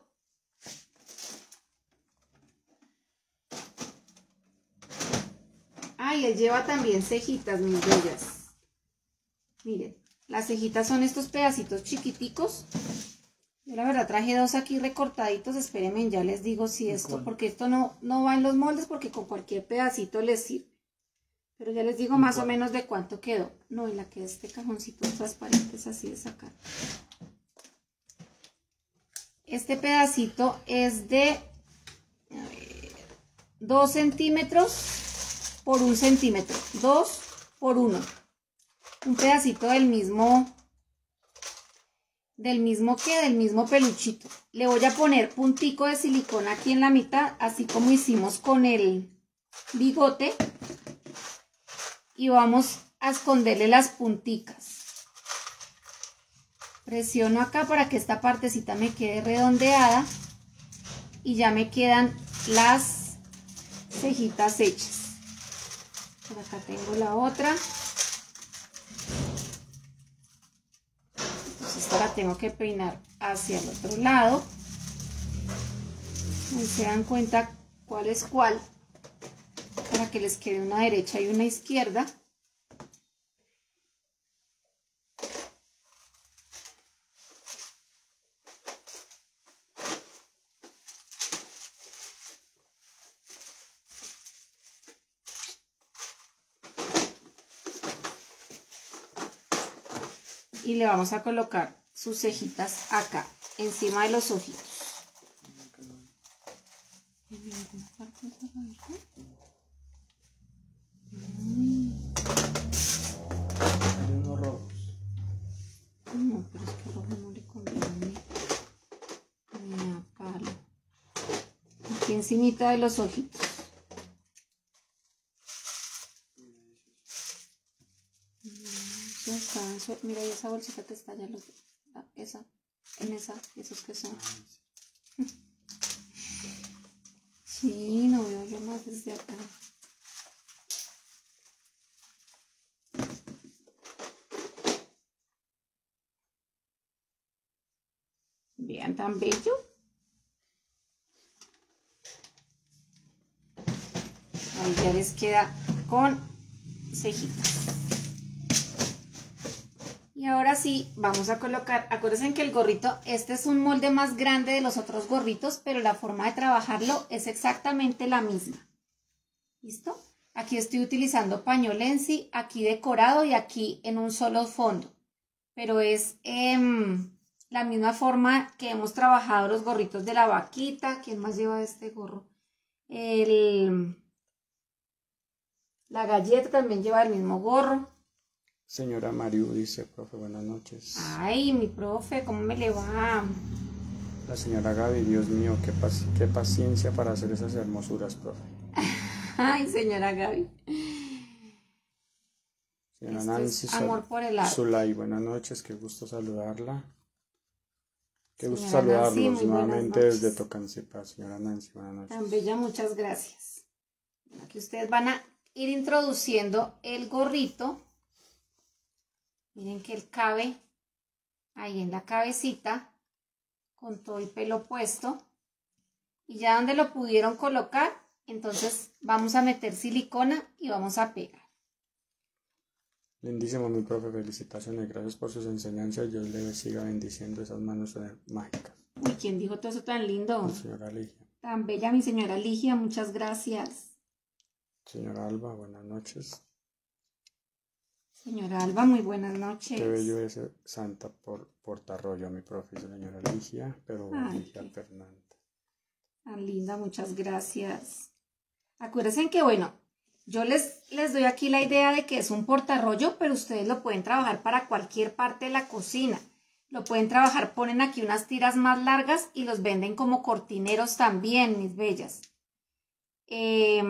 Ay, él lleva también cejitas, mis bellas. Miren, las cejitas son estos pedacitos chiquiticos. Yo la verdad traje dos aquí recortaditos. Espérenme, ya les digo si esto, porque esto no, no va en los moldes, porque con cualquier pedacito les sirve. Pero ya les digo más o menos de cuánto quedó. No, en la que este cajoncito transparente es así de sacar. Este pedacito es de a ver, dos centímetros por un centímetro. dos por uno. Un pedacito del mismo, del mismo que, del mismo peluchito. Le voy a poner puntico de silicona aquí en la mitad, así como hicimos con el bigote. Y vamos a esconderle las punticas. Presiono acá para que esta partecita me quede redondeada. Y ya me quedan las cejitas hechas. Por acá tengo la otra. Entonces ahora tengo que peinar hacia el otro lado. Ahí se dan cuenta cuál es cuál. Para que les quede una derecha y una izquierda. Y le vamos a colocar sus cejitas acá, encima de los ojitos. Hay unos rojos. No, pero es que el rojo no le conviene ni, ni a palo. Aquí encimita de los ojitos. Eso está, eso, mira, y esa bolsita que está allá, los, esa, en esa, esos que son. Sí, no veo yo más desde acá. Vean tan bello. Ahí ya les queda con cejitas. Y ahora sí, vamos a colocar, acuérdense que el gorrito, este es un molde más grande de los otros gorritos, pero la forma de trabajarlo es exactamente la misma. ¿Listo? Aquí estoy utilizando pañolensi, aquí decorado y aquí en un solo fondo. Pero es eh, la misma forma que hemos trabajado los gorritos de la vaquita. ¿Quién más lleva este gorro? El, la galleta también lleva el mismo gorro. Señora Mariu dice, profe, buenas noches. Ay, mi profe, ¿cómo me le va? La señora Gaby, Dios mío, qué, paci qué paciencia para hacer esas hermosuras, profe. Ay, señora Gaby. Señora Esto Nancy es amor por el arte. Zulay, buenas noches, qué gusto saludarla. Qué gusto Señora Nancy, saludarlos muy buenas nuevamente noches. desde Tocancipá, señora Nancy, buenas noches. Tan bella, muchas gracias. Aquí ustedes van a ir introduciendo el gorrito. Miren que él cabe ahí en la cabecita con todo el pelo puesto. Y ya donde lo pudieron colocar, entonces vamos a meter silicona y vamos a pegar. Lindísimo, mi profe, felicitaciones, gracias por sus enseñanzas, Dios le siga bendiciendo esas manos mágicas. Uy, ¿quién dijo todo eso tan lindo? La señora Ligia. Tan bella mi señora Ligia, muchas gracias. Señora Alba, buenas noches. Señora Alba, muy buenas noches. Qué bello es Santa por Portarroyo, mi profe, señora Ligia, pero Ay, Ligia qué... Fernández. Tan linda, muchas gracias. Acuérdense que, bueno, yo les, les doy aquí la idea de que es un portarrollo, pero ustedes lo pueden trabajar para cualquier parte de la cocina. Lo pueden trabajar, ponen aquí unas tiras más largas y los venden como cortineros también, mis bellas. Eh,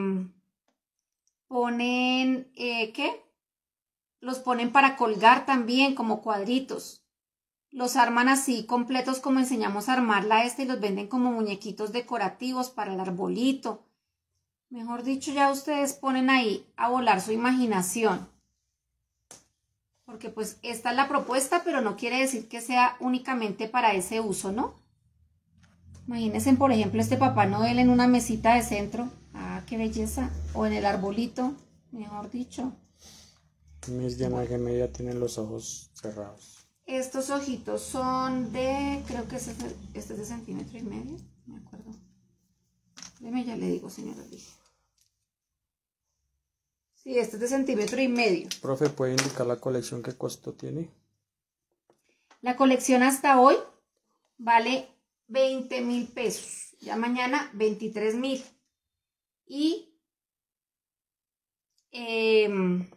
ponen, eh, ¿qué? Los ponen para colgar también como cuadritos. Los arman así completos como enseñamos a armarla esta y los venden como muñequitos decorativos para el arbolito. Mejor dicho, ya ustedes ponen ahí a volar su imaginación. Porque pues esta es la propuesta, pero no quiere decir que sea únicamente para ese uso, ¿no? Imagínense, por ejemplo, este Papá Noel en una mesita de centro. Ah, qué belleza. O en el arbolito, mejor dicho. Mis Diana Gemedia tienen los ojos cerrados. Estos ojitos son de, creo que este, este es de centímetro y medio, me acuerdo. Déjeme, ya le digo, señora Ligia. Sí, este es de centímetro y medio. Profe, ¿puede indicar la colección qué costo tiene? La colección hasta hoy vale veinte mil pesos. Ya mañana veintitrés mil. Y eh,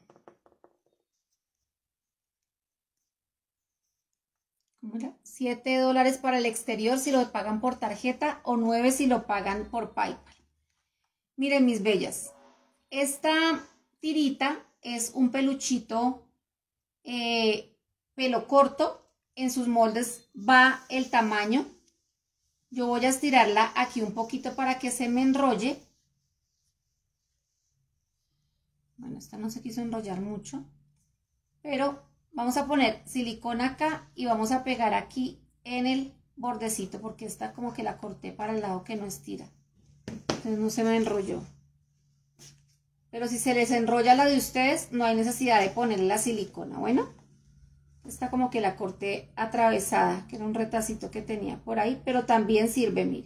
¿cómo era? siete dólares para el exterior si lo pagan por tarjeta o nueve si lo pagan por PayPal. Miren, mis bellas, esta tirita es un peluchito eh, pelo corto. En sus moldes va el tamaño. Yo voy a estirarla aquí un poquito para que se me enrolle. Bueno, esta no se quiso enrollar mucho, pero vamos a poner silicona acá y vamos a pegar aquí en el bordecito porque esta como que la corté para el lado que no estira. Entonces no se me enrolló. Pero si se les enrolla la de ustedes, no hay necesidad de ponerle la silicona. Bueno, esta como que la corté atravesada, que era un retacito que tenía por ahí, pero también sirve, mire.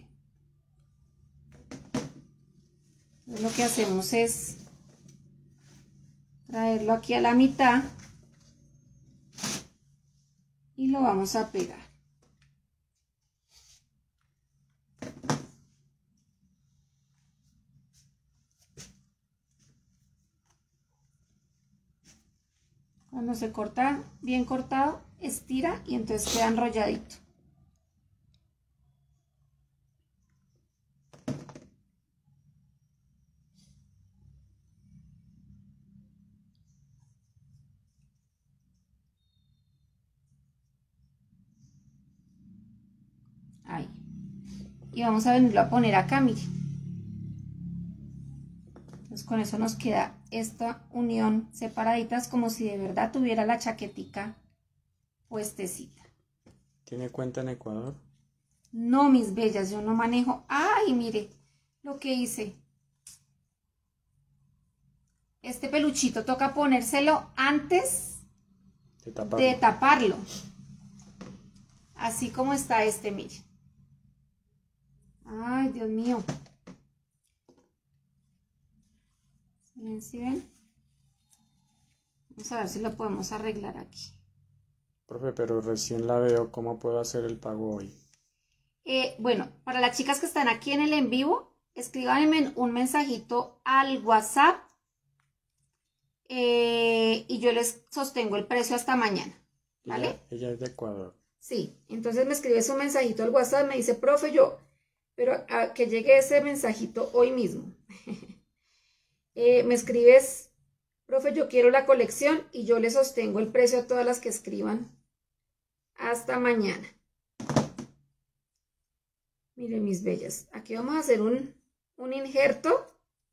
Entonces lo que hacemos es traerlo aquí a la mitad y lo vamos a pegar. Cuando se corta bien cortado, estira y entonces queda enrolladito. Ahí. Y vamos a venirlo a poner acá, mire. Entonces con eso nos queda esta unión separaditas como si de verdad tuviera la chaquetica puestecita. ¿Tiene cuenta en Ecuador? No, mis bellas, yo no manejo. Ay, mire lo que hice. Este peluchito toca ponérselo antes de taparlo. de taparlo. Así como está este, mire. Ay, Dios mío. ¿Sí ven? Vamos a ver si lo podemos arreglar aquí. Profe, pero recién la veo. ¿Cómo puedo hacer el pago hoy? Eh, bueno, para las chicas que están aquí en el en vivo, escríbanme un mensajito al WhatsApp eh, y yo les sostengo el precio hasta mañana. ¿Vale? Ella, ella es de Ecuador. Sí, entonces me escribes un mensajito al WhatsApp, me dice, profe, yo, pero a que llegue ese mensajito hoy mismo. eh, me escribes, profe, yo quiero la colección y yo le sostengo el precio a todas las que escriban hasta mañana. Miren mis bellas, aquí vamos a hacer un, un injerto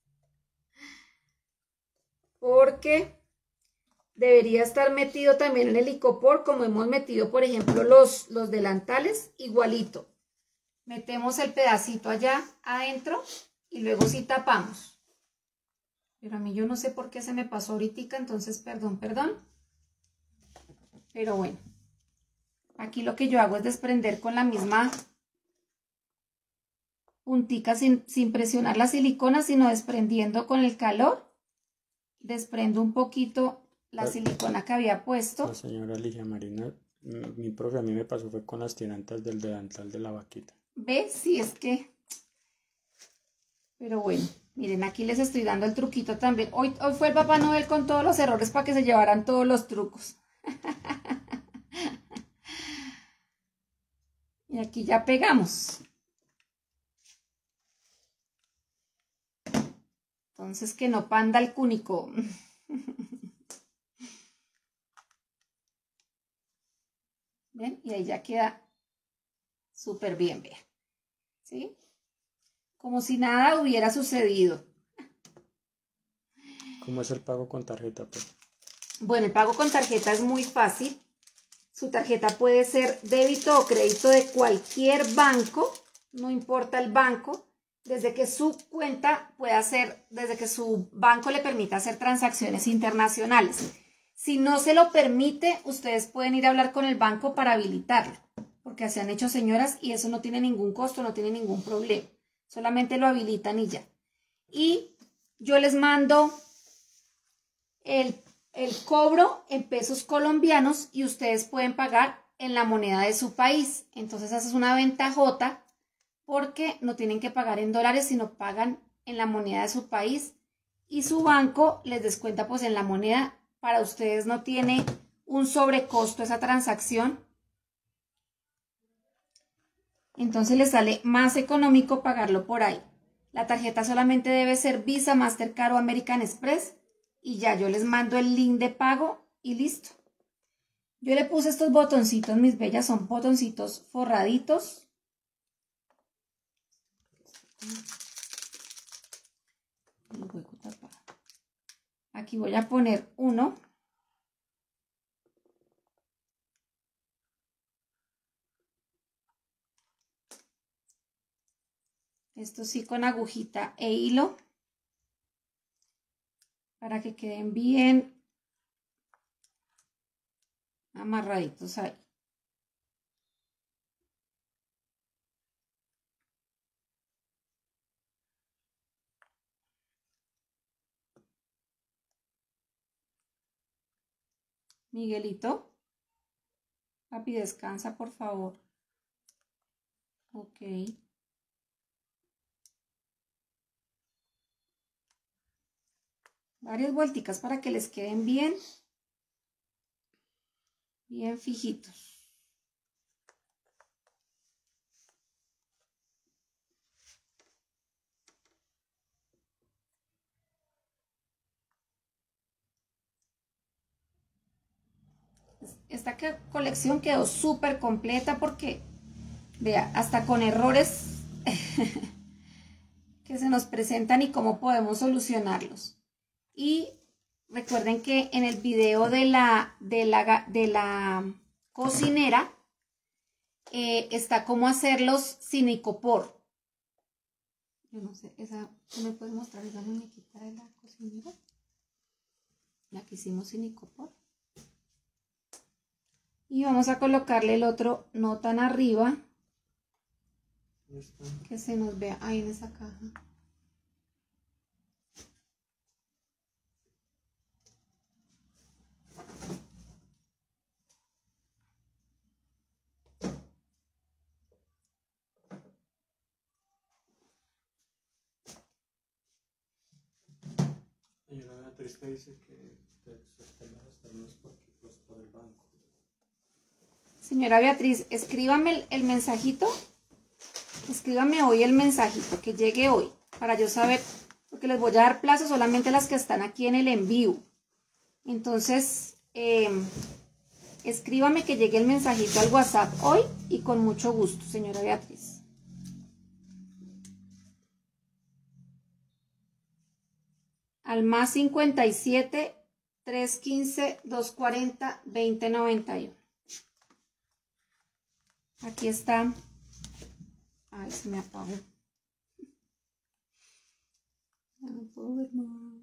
porque debería estar metido también en el icopor como hemos metido, por ejemplo, los, los delantales, igualito. Metemos el pedacito allá adentro y luego sí tapamos. Pero a mí yo no sé por qué se me pasó ahorita, entonces perdón, perdón. Pero bueno, aquí lo que yo hago es desprender con la misma puntica sin, sin presionar la silicona, sino desprendiendo con el calor. Desprendo un poquito la silicona que había puesto. La señora Ligia Marina, mi profe a mí me pasó fue con las tirantas del delantal de la vaquita. ¿Ves? Sí, es que... Pero bueno, miren, aquí les estoy dando el truquito también. Hoy, hoy fue el Papá Noel con todos los errores para que se llevaran todos los trucos. Y aquí ya pegamos. Entonces que no panda el cúnico. ¿Ven? Y ahí ya queda súper bien, vean. ¿Sí? Como si nada hubiera sucedido. ¿Cómo es el pago con tarjeta, pues? Bueno, el pago con tarjeta es muy fácil. Su tarjeta puede ser débito o crédito de cualquier banco, no importa el banco, desde que su cuenta pueda ser, desde que su banco le permita hacer transacciones internacionales. Si no se lo permite, ustedes pueden ir a hablar con el banco para habilitarlo, porque así han hecho, señoras, y eso no tiene ningún costo, no tiene ningún problema. Solamente lo habilitan y ya. Y yo les mando el, el cobro en pesos colombianos y ustedes pueden pagar en la moneda de su país. Entonces esa es una ventajota porque no tienen que pagar en dólares, sino pagan en la moneda de su país y su banco les descuenta pues en la moneda. Para ustedes no tiene un sobrecosto esa transacción. Entonces les sale más económico pagarlo por ahí. La tarjeta solamente debe ser Visa, Mastercard o American Express. Y ya yo les mando el link de pago y listo. Yo le puse estos botoncitos, mis bellas, son botoncitos forraditos. Aquí voy a poner uno. Esto sí con agujita e hilo. Para que queden bien amarraditos ahí. Miguelito, papi, descansa, por favor. Ok. Varias vuelticas para que les queden bien, bien fijitos. Esta colección quedó súper completa porque, vea, hasta con errores que se nos presentan y cómo podemos solucionarlos. Y recuerden que en el video de la, de la, de la cocinera eh, está cómo hacerlos sin icopor. Yo no sé, esa, ¿me puedes mostrar esa muñequita de la cocinera? La que hicimos sin icopor. Y vamos a colocarle el otro no tan arriba, que se nos vea ahí en esa caja. Señora Beatriz te dice que te sostenga los términos por el banco. Señora Beatriz, escríbame el, el mensajito, escríbame hoy el mensajito, que llegue hoy, para yo saber, porque les voy a dar plazo solamente a las que están aquí en el envío. Entonces, eh, escríbame que llegue el mensajito al WhatsApp hoy y con mucho gusto, señora Beatriz. al más cincuenta y siete, trescientos quince, doscientos cuarenta, veinte noventa y uno. Aquí está. Ay, se me apagó. Ya no puedo ver más.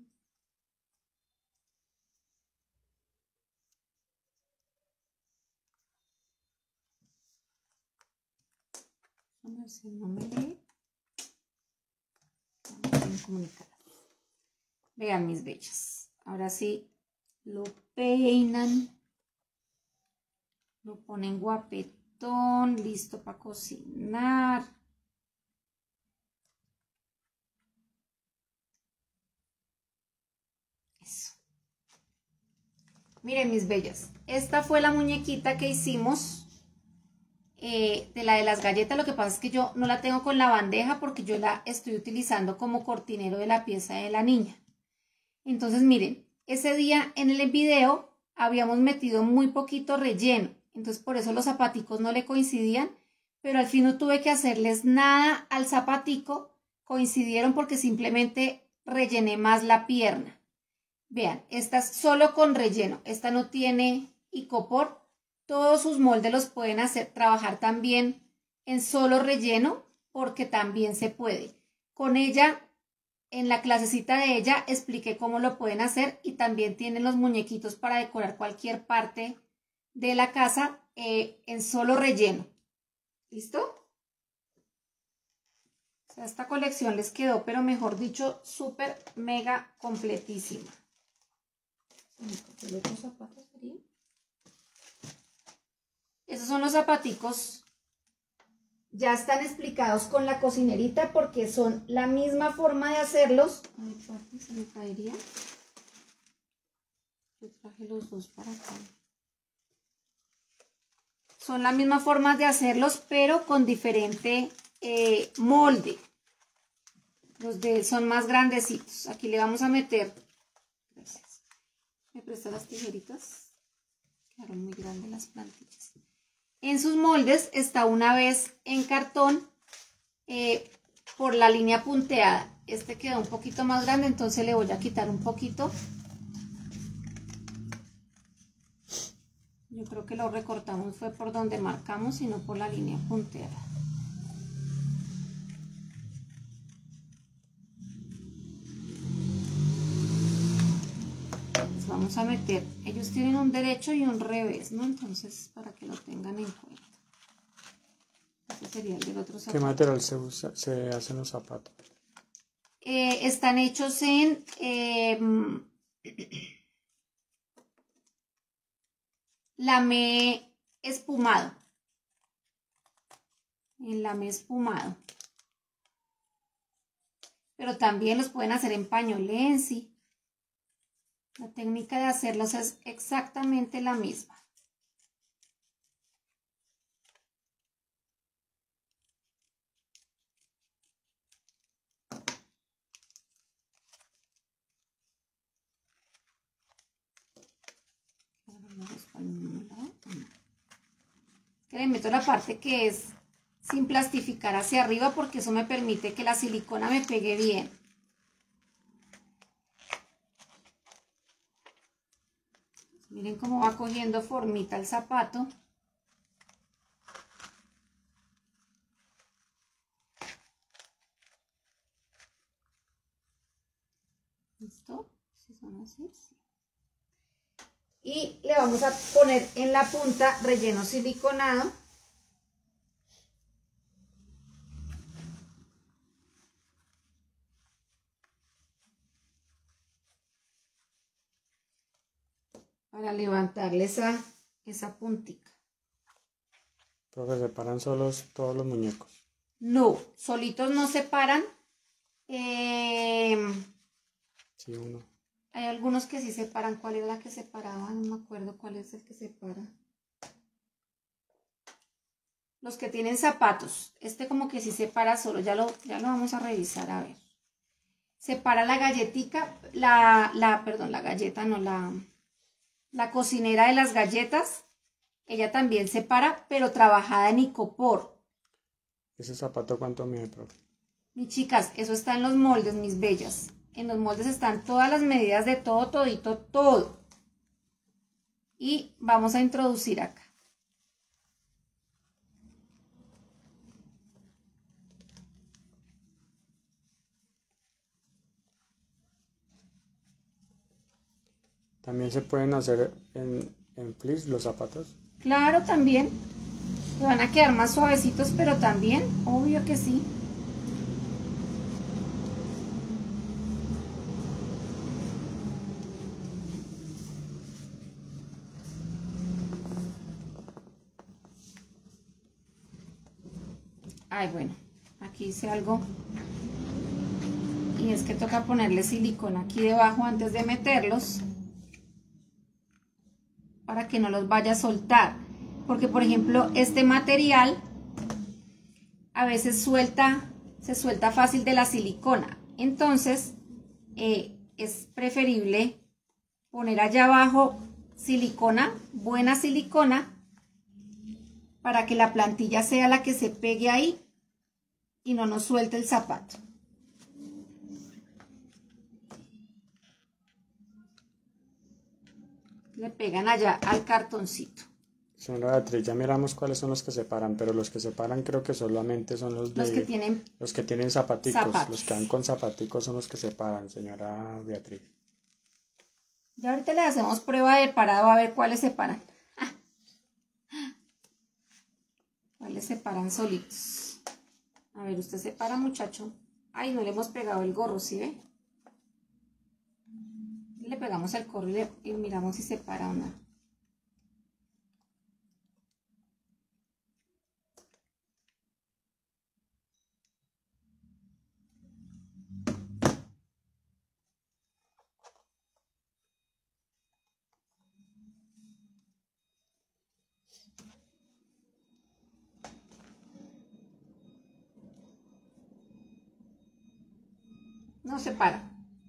A ver si no me lee. Vean mis bellas. Ahora sí lo peinan. Lo ponen guapetón, listo para cocinar. Eso. Miren mis bellas, esta fue la muñequita que hicimos eh, de la de las galletas. Lo que pasa es que yo no la tengo con la bandeja porque yo la estoy utilizando como cortinero de la pieza de la niña. Entonces miren, ese día en el video habíamos metido muy poquito relleno. Entonces por eso los zapaticos no le coincidían, pero al fin no tuve que hacerles nada al zapatico, coincidieron porque simplemente rellené más la pierna. Vean, esta es solo con relleno, esta no tiene icopor, todos sus moldes los pueden hacer trabajar también en solo relleno porque también se puede. Con ella, en la clasecita de ella, expliqué cómo lo pueden hacer y también tienen los muñequitos para decorar cualquier parte de la casa eh, en solo relleno. ¿Listo? O sea, esta colección les quedó, pero mejor dicho, súper mega completísima. Esos son los zapaticos. Ya están explicados con la cocinerita porque son la misma forma de hacerlos. Ay, papi, se me caería. Yo traje los dos para acá. Son la misma forma de hacerlos, pero con diferente eh, molde. Los de él son más grandecitos. Aquí le vamos a meter. Gracias. ¿Me prestas las tijeritas? Quedaron muy grandes las plantillas. En sus moldes está una vez en cartón eh, por la línea punteada. Este quedó un poquito más grande, entonces le voy a quitar un poquito. Yo creo que lo recortamos fue por donde marcamos y no por la línea punteada. Les vamos a meter, ellos tienen un derecho y un revés, ¿no? Entonces, para que lo tengan en cuenta. Este sería el del otro zapato. ¿Qué material se usa, se hacen los zapatos? Eh, están hechos en... Eh, lamé espumado. En lamé espumado. Pero también los pueden hacer en pañolensi. La técnica de hacerlos es exactamente la misma. Que le meto la parte que es sin plastificar hacia arriba porque eso me permite que la silicona me pegue bien. Miren cómo va cogiendo formita el zapato. ¿Listo? Si son así, sí. Y le vamos a poner en la punta relleno siliconado. Para levantarle esa, esa puntita. Profe, ¿se paran solos todos los muñecos? No, solitos no se paran. Eh, Sí, uno. hay algunos que sí se paran. ¿Cuál es la que se paraba? No me acuerdo cuál es el que se para. Los que tienen zapatos. Este como que sí se para solo. Ya lo, ya lo vamos a revisar a ver. Se para la galletica. La, la, perdón, la galleta, no la... La cocinera de las galletas, ella también se para, pero trabajada en icopor. ¿Ese zapato cuánto mide, profe? Mis chicas, eso está en los moldes, mis bellas. en los moldes están todas las medidas de todo, todito, todo. Y vamos a introducir acá. También se pueden hacer en, en fleece los zapatos. Claro, también. Se van a quedar más suavecitos, pero también, obvio que sí. Ay, bueno, aquí hice algo. Y es que toca ponerle silicona aquí debajo antes de meterlos, para que no los vaya a soltar. Porque, por ejemplo, este material a veces suelta, se suelta fácil de la silicona. Entonces, eh, es preferible poner allá abajo silicona, buena silicona, para que la plantilla sea la que se pegue ahí y no nos suelte el zapato. Le pegan allá al cartoncito. Señora Beatriz, ya miramos cuáles son los que separan, pero los que separan creo que solamente son los de... Los que tienen, los que tienen zapaticos. zapatos. Los que van con zapaticos son los que separan, señora Beatriz. Ya ahorita le hacemos prueba de parado a ver cuáles separan. ¿Cuáles separan solitos? A ver, usted separa, muchacho. Ay, no le hemos pegado el gorro, ¿sí ve? Le pegamos el gorro y, le, y miramos si separa o no. No separa.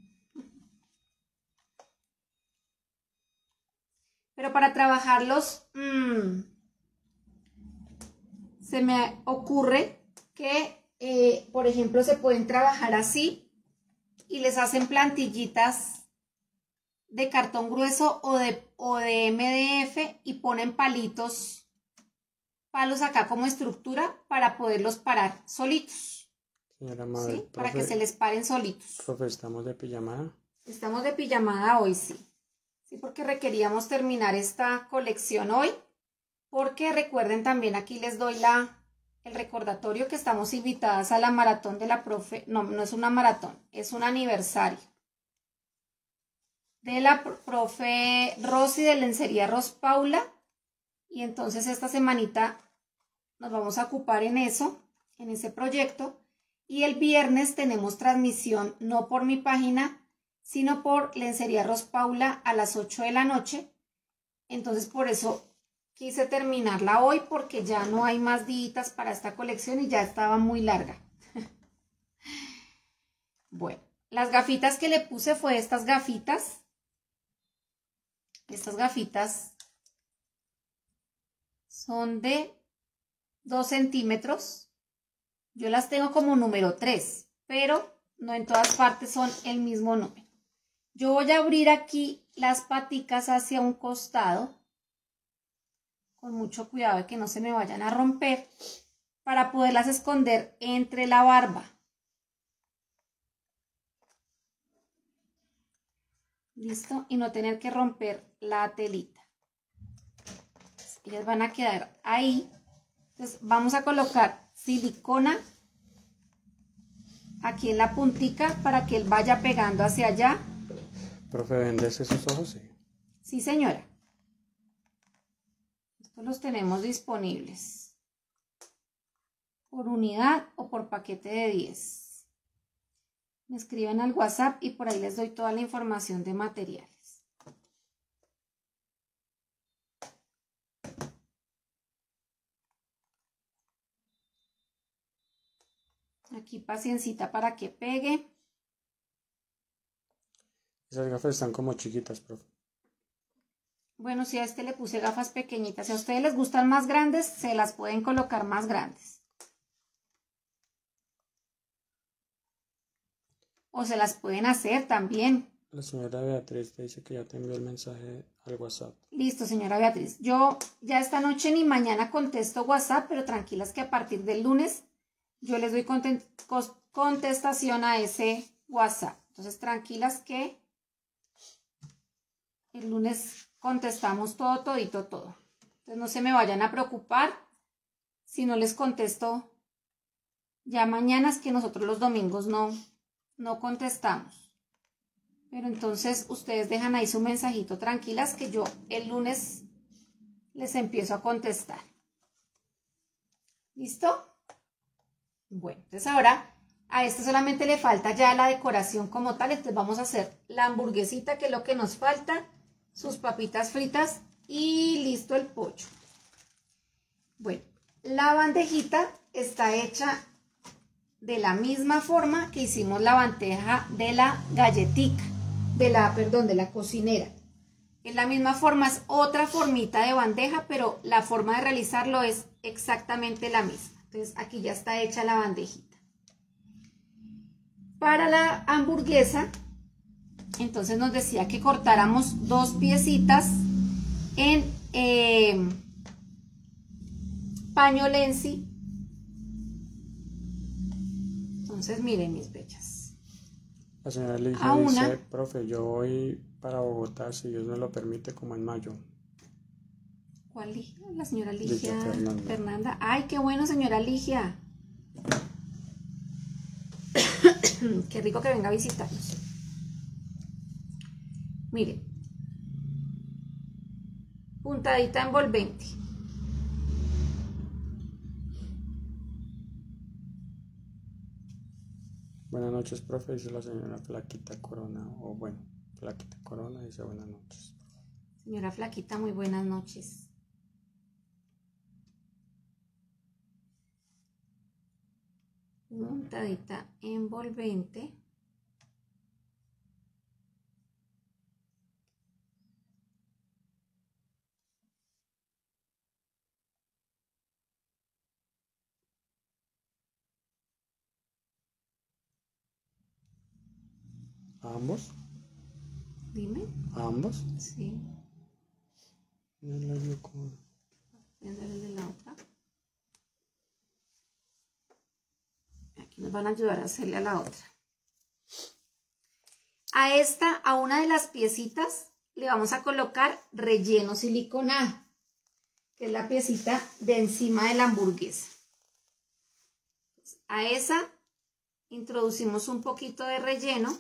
Pero para trabajarlos, mmm, se me ocurre que, eh, por ejemplo, se pueden trabajar así y les hacen plantillitas de cartón grueso o de, o de M D F y ponen palitos, palos acá como estructura para poderlos parar solitos. Señora Mabel, ¿Sí? profe, Para que se les paren solitos. Profe, ¿estamos de pijamada? Estamos de pijamada hoy, sí. Sí, porque requeríamos terminar esta colección hoy. Porque recuerden también, aquí les doy la, el recordatorio que estamos invitadas a la maratón de la profe. No, no es una maratón, es un aniversario. De la profe Rosy de Lencería Ros Paula. Y entonces esta semanita nos vamos a ocupar en eso, en ese proyecto. Y el viernes tenemos transmisión, no por mi página, sino por Lencería Ros Paula a las ocho de la noche. Entonces por eso quise terminarla hoy, porque ya no hay más días para esta colección y ya estaba muy larga. Bueno, las gafitas que le puse fue estas gafitas. Estas gafitas son de dos centímetros. Yo las tengo como número tres, pero no en todas partes son el mismo número. Yo voy a abrir aquí las paticas hacia un costado, con mucho cuidado de que no se me vayan a romper, para poderlas esconder entre la barba. ¿Listo? Y no tener que romper la telita. Ellas van a quedar ahí. Entonces vamos a colocar silicona aquí en la puntica para que él vaya pegando hacia allá. Profe, ¿vendes esos ojos? Sí. Sí, señora. Estos los tenemos disponibles por unidad o por paquete de diez. Me escriben al WhatsApp y por ahí les doy toda la información de materiales. Aquí paciencita para que pegue. Esas gafas están como chiquitas, profe. Bueno, si a este le puse gafas pequeñitas, si a ustedes les gustan más grandes, se las pueden colocar más grandes. o se las pueden hacer también. La señora Beatriz te dice que ya te envió el mensaje al WhatsApp. Listo, señora Beatriz. Yo ya esta noche ni mañana contesto WhatsApp, pero tranquilas que a partir del lunes yo les doy contestación a ese WhatsApp. Entonces, tranquilas que el lunes contestamos todo, todito, todo. Entonces, no se me vayan a preocupar si no les contesto ya mañana, es que nosotros los domingos no, no contestamos. Pero entonces ustedes dejan ahí su mensajito, tranquilas que yo el lunes les empiezo a contestar. ¿Listo? Bueno, entonces ahora a este solamente le falta ya la decoración como tal. Entonces vamos a hacer la hamburguesita, que es lo que nos falta, sus papitas fritas y listo el pollo. Bueno, la bandejita está hecha de la misma forma que hicimos la bandeja de la galletica. De la, perdón, de la cocinera. Es la misma forma, es otra formita de bandeja, pero la forma de realizarlo es exactamente la misma. Entonces aquí ya está hecha la bandejita. Para la hamburguesa, entonces nos decía que cortáramos dos piecitas en eh, paño Lenzi. Entonces miren mis bellas. La señora Ligia A dice, una. profe, yo voy para Bogotá, si Dios me lo permite, como en mayo. ¿Cuál Ligia? La señora Ligia, Ligia Fernanda. Fernanda. Ay, qué bueno, señora Ligia. Qué rico que venga a visitarnos. Miren. Puntadita envolvente. Buenas noches, profe, dice la señora Flaquita Corona. O bueno, Flaquita Corona dice buenas noches. Señora Flaquita, muy buenas noches. Puntadita envolvente. ¿A ambos? Dime. ¿A ambos? Sí. No la veo como... Voy a darle de la otra. Aquí nos van a ayudar a hacerle a la otra. A esta, a una de las piecitas, le vamos a colocar relleno siliconado, que es la piecita de encima de la hamburguesa. A esa introducimos un poquito de relleno,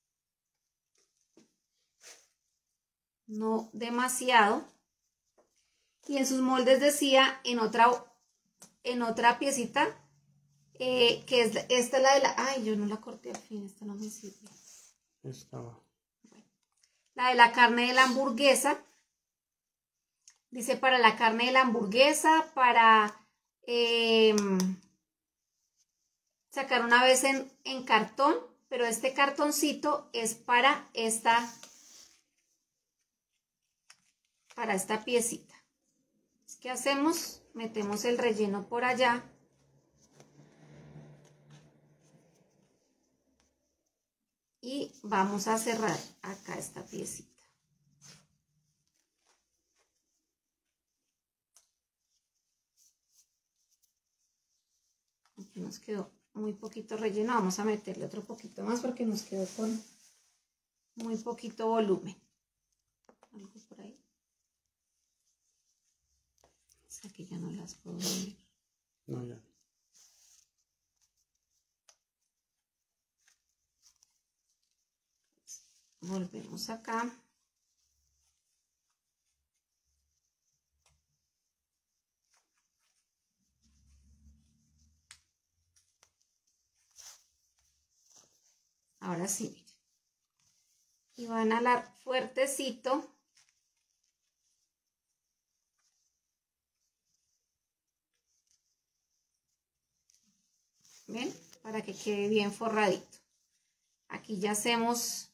no demasiado. Y en sus moldes decía en otra, en otra piecita, eh, que es esta la de la... Ay, yo no la corté al fin, esta no me sirve. Estaba. La de la carne de la hamburguesa. Dice para la carne de la hamburguesa, para eh, sacar una vez en, en cartón, pero este cartoncito es para esta, para esta piecita. ¿Qué hacemos? Metemos el relleno por allá. Y vamos a cerrar acá esta piecita. Aquí nos quedó muy poquito relleno. Vamos a meterle otro poquito más porque nos quedó con muy poquito volumen. Algo por ahí. Aquí ya no las puedo ver. No, ya. Volvemos acá. Ahora sí, miren. Y van a alar fuertecito. ¿Ven? Para que quede bien forradito. Aquí ya hacemos...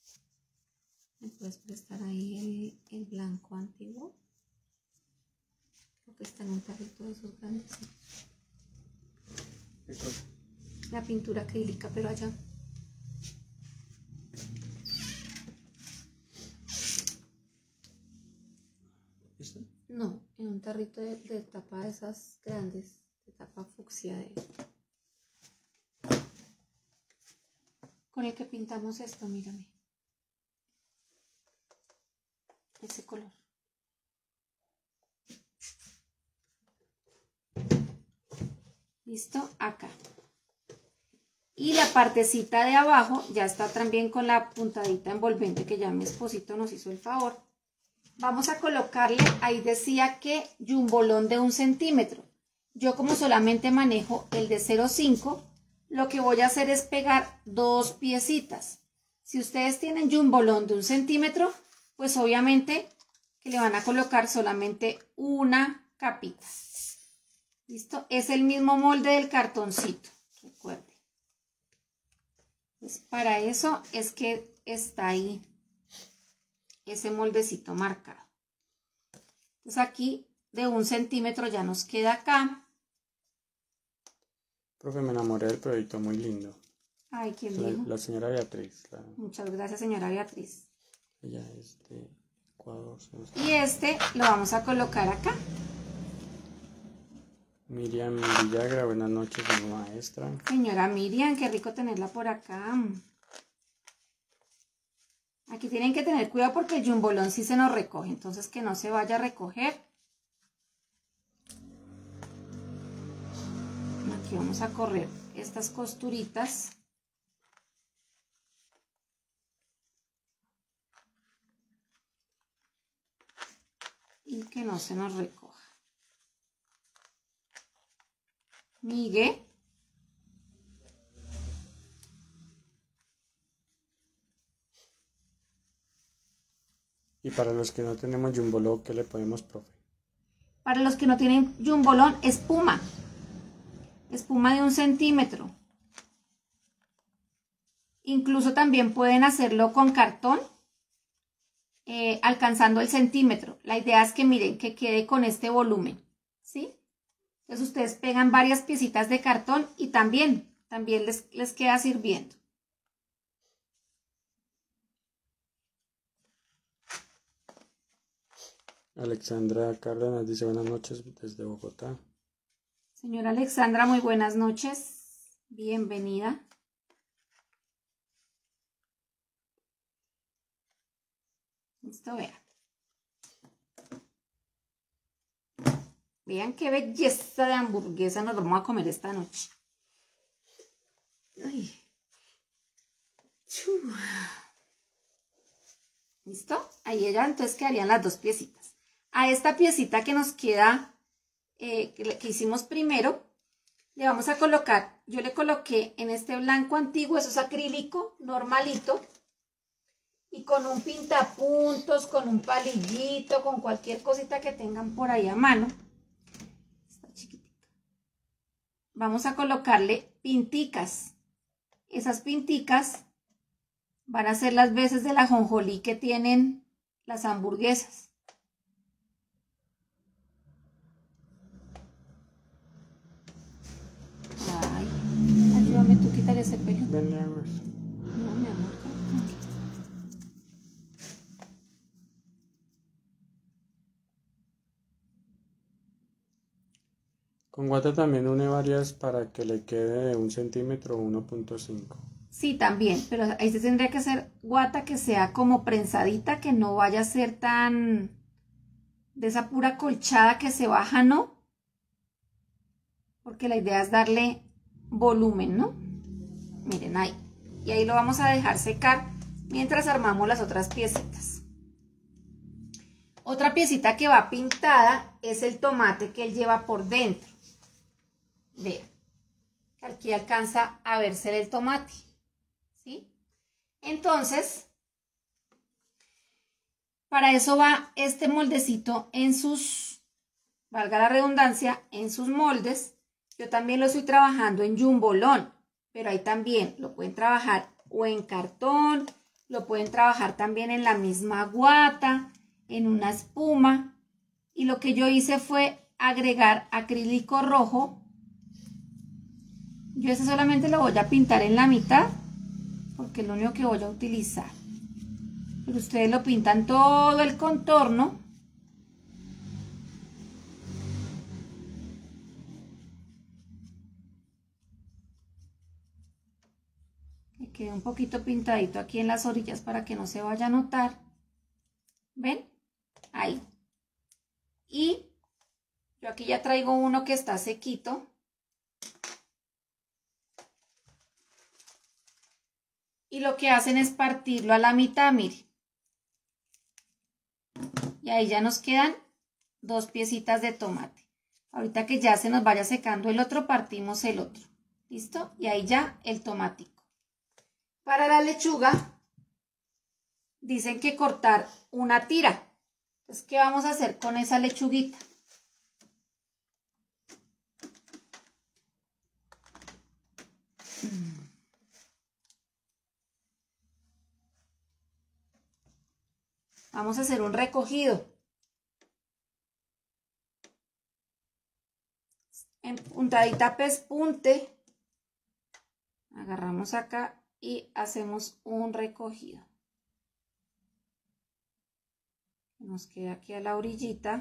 ¿Me puedes prestar ahí el, el blanco antiguo? que está en un tarrito de esos grandes. ¿Esto? La pintura acrílica, pero allá. ¿Esto? No, en un tarrito de, de tapa de esas grandes, de tapa fucsia de... Con el que pintamos esto, mírame. Ese color. ¿Listo? Acá. Y la partecita de abajo ya está también con la puntadita envolvente que ya mi esposito nos hizo el favor. Vamos a colocarle, ahí decía que jumbolón de un centímetro. Yo como solamente manejo el de cero punto cinco, lo que voy a hacer es pegar dos piecitas. Si ustedes tienen jumbolón de un centímetro, pues obviamente que le van a colocar solamente una capita. ¿Listo? Es el mismo molde del cartoncito, recuerden. Pues para eso es que está ahí ese moldecito marcado. Entonces aquí de un centímetro ya nos queda acá. Profe, me enamoré del proyecto, muy lindo. Ay, ¿quién La, dijo? la señora Beatriz. La, Muchas gracias, señora Beatriz. ella es de Ecuador. Y este lo vamos a colocar acá. Miriam Villagra, buenas noches, mi maestra. Señora Miriam, qué rico tenerla por acá. Aquí tienen que tener cuidado porque el jumbolón sí se nos recoge, entonces que no se vaya a recoger. Aquí vamos a correr estas costuritas. Y que no se nos recoja. Migue. Y para los que no tenemos jumbolón, ¿qué le ponemos, profe? Para los que no tienen jumbolón, espuma. Espuma de un centímetro. Incluso también pueden hacerlo con cartón, eh, alcanzando el centímetro. La idea es que miren, que quede con este volumen, ¿sí? Entonces ustedes pegan varias piecitas de cartón y también, también les, les queda sirviendo. Alexandra Cárdenas dice buenas noches desde Bogotá. Señora Alexandra, muy buenas noches. Bienvenida. Listo, vean. Vean qué belleza de hamburguesa nos vamos a comer esta noche. Ay. ¿Listo? Ahí ya entonces quedarían las dos piecitas. A esta piecita que nos queda, eh, que, que hicimos primero, le vamos a colocar, yo le coloqué en este blanco antiguo, eso es acrílico, normalito, y con un pintapuntos, con un palillito, con cualquier cosita que tengan por ahí a mano. Está chiquitito. Vamos a colocarle pinticas. Esas pinticas van a ser las veces del ajonjolí que tienen las hamburguesas. Ay, ayúdame tú, quítale ese pelo. Ven, le hago eso. No, mi amor. Con guata también une varias para que le quede de un centímetro o uno punto cinco. Sí, también, pero ahí se tendría que hacer guata que sea como prensadita, que no vaya a ser tan de esa pura colchada que se baja, ¿no? Porque la idea es darle volumen, ¿no? Miren ahí. Y ahí lo vamos a dejar secar mientras armamos las otras piecitas. Otra piecita que va pintada es el tomate que él lleva por dentro. Vean, aquí alcanza a verse el tomate. ¿Sí? Entonces, para eso va este moldecito en sus, valga la redundancia, en sus moldes. Yo también lo estoy trabajando en jumbolón, pero ahí también lo pueden trabajar o en cartón, lo pueden trabajar también en la misma guata, en una espuma. Y lo que yo hice fue agregar acrílico rojo. Yo este solamente lo voy a pintar en la mitad porque es lo único que voy a utilizar. Pero ustedes lo pintan todo el contorno. Que quede un poquito pintadito aquí en las orillas para que no se vaya a notar. ¿Ven? Ahí. Y yo aquí ya traigo uno que está sequito. Y lo que hacen es partirlo a la mitad, mire. Y ahí ya nos quedan dos piecitas de tomate. Ahorita que ya se nos vaya secando el otro, partimos el otro. ¿Listo? Y ahí ya el tomático. Para la lechuga, dicen que cortar una tira. Entonces, ¿qué vamos a hacer con esa lechuguita? Vamos a hacer un recogido. En puntadita pespunte, agarramos acá y hacemos un recogido. Nos queda aquí a la orillita.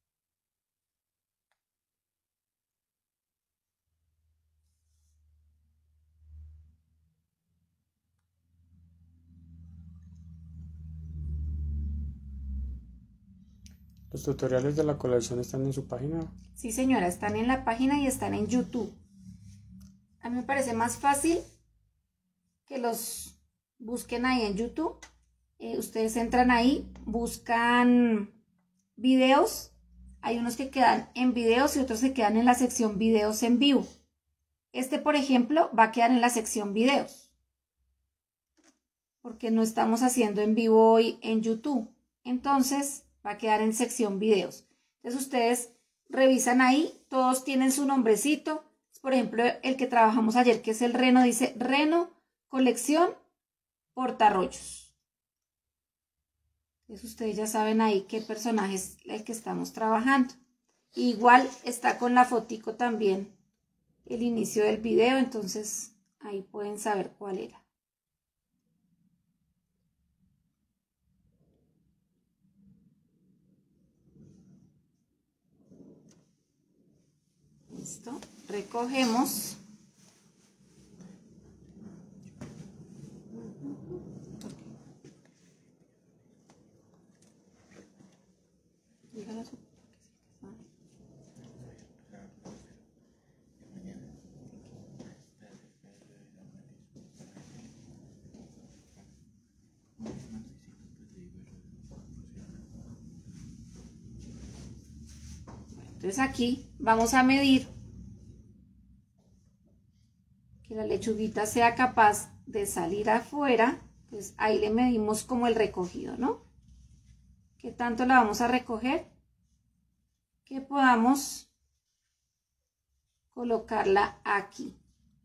¿Los tutoriales de la colección están en su página? Sí, señora, están en la página y están en YouTube. A mí me parece más fácil que los busquen ahí en YouTube. Eh, ustedes entran ahí, buscan videos. Hay unos que quedan en videos y otros que quedan en la sección videos en vivo. Este, por ejemplo, va a quedar en la sección videos, porque no estamos haciendo en vivo hoy en YouTube. Entonces, va a quedar en sección videos. Entonces, ustedes revisan ahí, todos tienen su nombrecito. Por ejemplo, el que trabajamos ayer, que es el Reno, dice Reno Colección Portarrollos. Entonces, ustedes ya saben ahí qué personaje es el que estamos trabajando. Igual está con la fotico también el inicio del video, entonces ahí pueden saber cuál era. Listo, recogemos. Entonces aquí vamos a medir que la lechuguita sea capaz de salir afuera. Pues ahí le medimos como el recogido, ¿no? ¿Qué tanto la vamos a recoger? Que podamos colocarla aquí.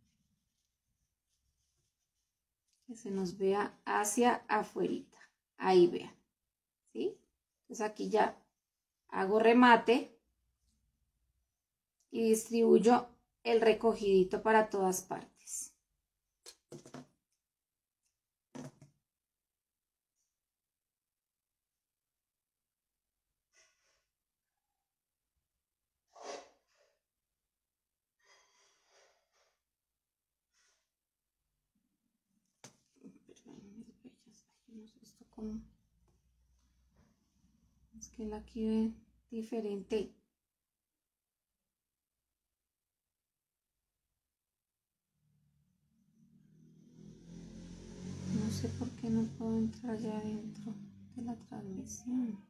Que se nos vea hacia afuerita. Ahí vean. ¿Sí? Entonces aquí ya hago remate y distribuyo el recogidito para todas partes. Es que la aquí ve diferente. No sé por qué no puedo entrar ya dentro de la transmisión.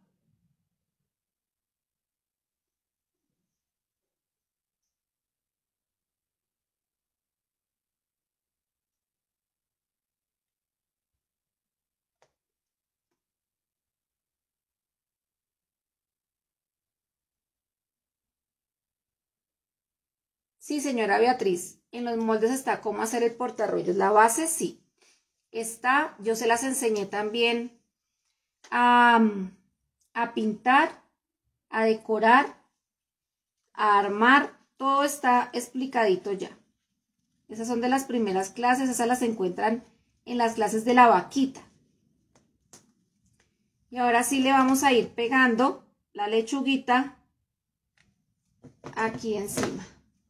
Sí, señora Beatriz, en los moldes está cómo hacer el portarrollos. La base sí está, yo se las enseñé también a, a pintar, a decorar a armar. Todo está explicadito ya. Esas son de las primeras clases, esas las encuentran en las clases de la vaquita. Y ahora sí le vamos a ir pegando la lechuguita aquí encima.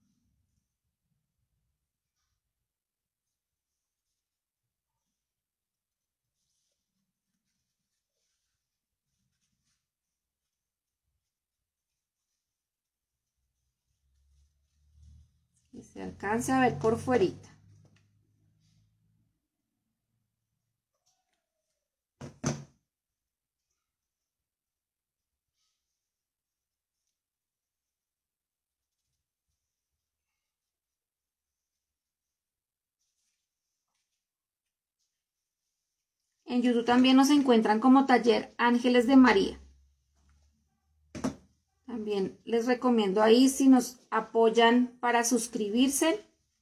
Que se alcance a ver por fuerita. En YouTube también nos encuentran como Taller Ángeles de María. También les recomiendo ahí si nos apoyan para suscribirse.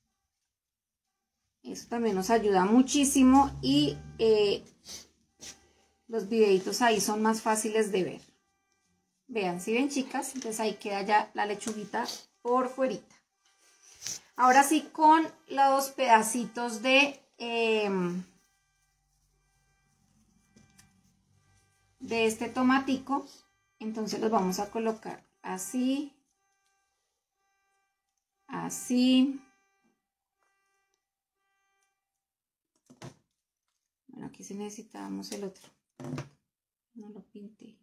Eso también nos ayuda muchísimo y eh, los videitos ahí son más fáciles de ver. Vean, si ven chicas, entonces ahí queda ya la lechuguita por fuerita. Ahora sí con los pedacitos de, eh, de este tomatico, entonces los vamos a colocar así, así. Bueno, aquí sí necesitábamos el otro. No lo pinté.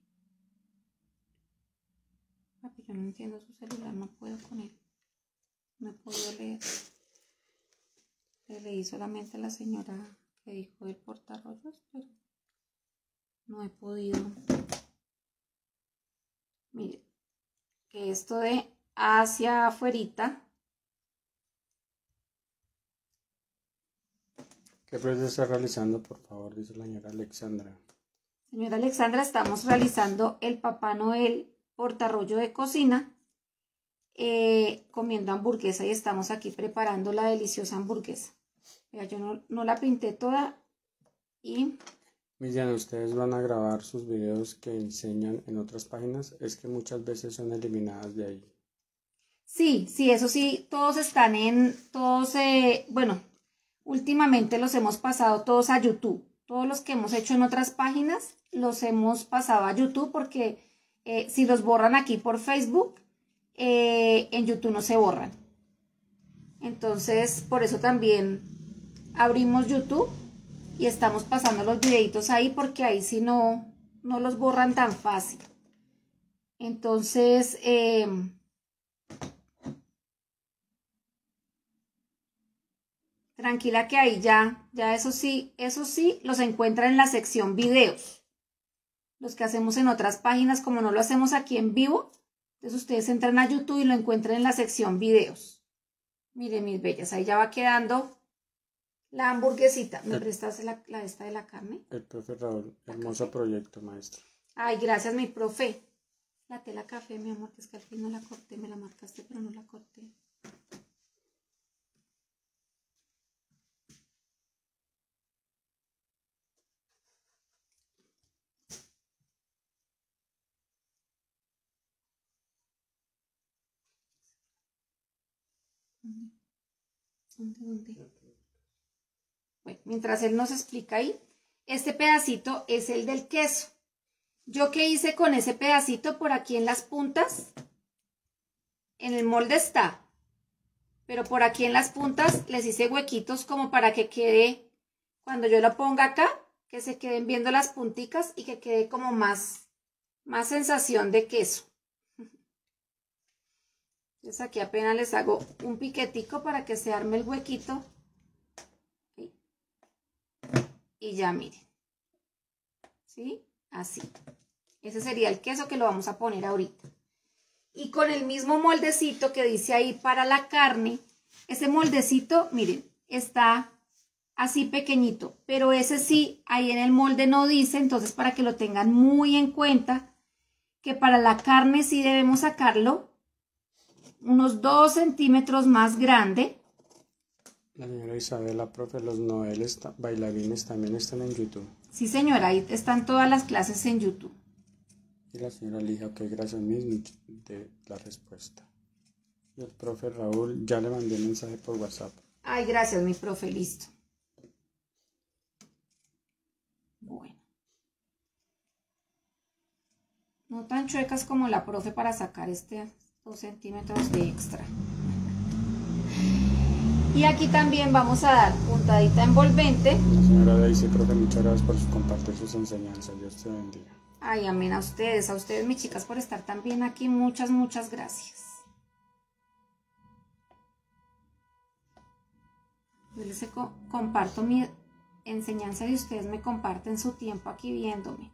Papi, yo no entiendo su celular, no puedo con él. No he podido leer. Le leí solamente a la señora que dijo el portarrollos, pero no he podido. Miren, que esto de hacia afuerita. ¿Qué proyecto está realizando, por favor? Dice la señora Alexandra. Señora Alexandra, estamos realizando el Papá Noel portarrollo de cocina, eh, comiendo hamburguesa y estamos aquí preparando la deliciosa hamburguesa. Mira, yo no, no la pinté toda y... Millán, ¿ustedes van a grabar sus videos que enseñan en otras páginas? Es que muchas veces son eliminadas de ahí. Sí, sí, eso sí, todos están en, todos, eh, bueno, últimamente los hemos pasado todos a YouTube. Todos los que hemos hecho en otras páginas los hemos pasado a YouTube porque eh, si los borran aquí por Facebook, eh, en YouTube no se borran. Entonces, por eso también abrimos YouTube y estamos pasando los videitos ahí porque ahí sí no, no los borran tan fácil. Entonces, eh, tranquila que ahí ya, ya eso sí, eso sí los encuentra en la sección videos. Los que hacemos en otras páginas, como no lo hacemos aquí en vivo, entonces ustedes entran a YouTube y lo encuentran en la sección videos. Miren mis bellas, ahí ya va quedando la hamburguesita. ¿Me prestas la, la esta de la carne? El profe Raúl, hermoso proyecto, maestra. Ay, gracias, mi profe. La tela café, mi amor, que es que al fin no la corté, me la marcaste, pero no la corté. ¿Dónde? ¿Dónde? Bueno, mientras él nos explica ahí, este pedacito es el del queso. ¿Yo qué hice con ese pedacito por aquí en las puntas? En el molde está, pero por aquí en las puntas les hice huequitos como para que quede, cuando yo lo ponga acá, que se queden viendo las punticas y que quede como más, más sensación de queso. Entonces aquí apenas les hago un piquetico para que se arme el huequito. Y ya miren. ¿Sí? Así. Ese sería el queso que lo vamos a poner ahorita. Y con el mismo moldecito que dice ahí para la carne, ese moldecito, miren, está así pequeñito. Pero ese sí, ahí en el molde no dice, entonces para que lo tengan muy en cuenta, que para la carne sí debemos sacarlo unos dos centímetros más grande. La señora Isabela, profe, los noveles bailarines también están en YouTube. Sí, señora, ahí están todas las clases en YouTube. Y la señora Ligia, ok, gracias mismo de la respuesta. Y el profe Raúl, ya le mandé un mensaje por WhatsApp. Ay, gracias, mi profe, listo. Bueno. No tan chuecas como la profe para sacar este dos centímetros de extra. Y aquí también vamos a dar puntadita envolvente. La señora Daisy, profe, muchas gracias por compartir sus enseñanzas. Dios te bendiga. Ay, amén a ustedes, a ustedes, mis chicas, por estar también aquí. Muchas, muchas gracias. Yo les co comparto mi enseñanza y ustedes me comparten su tiempo aquí viéndome.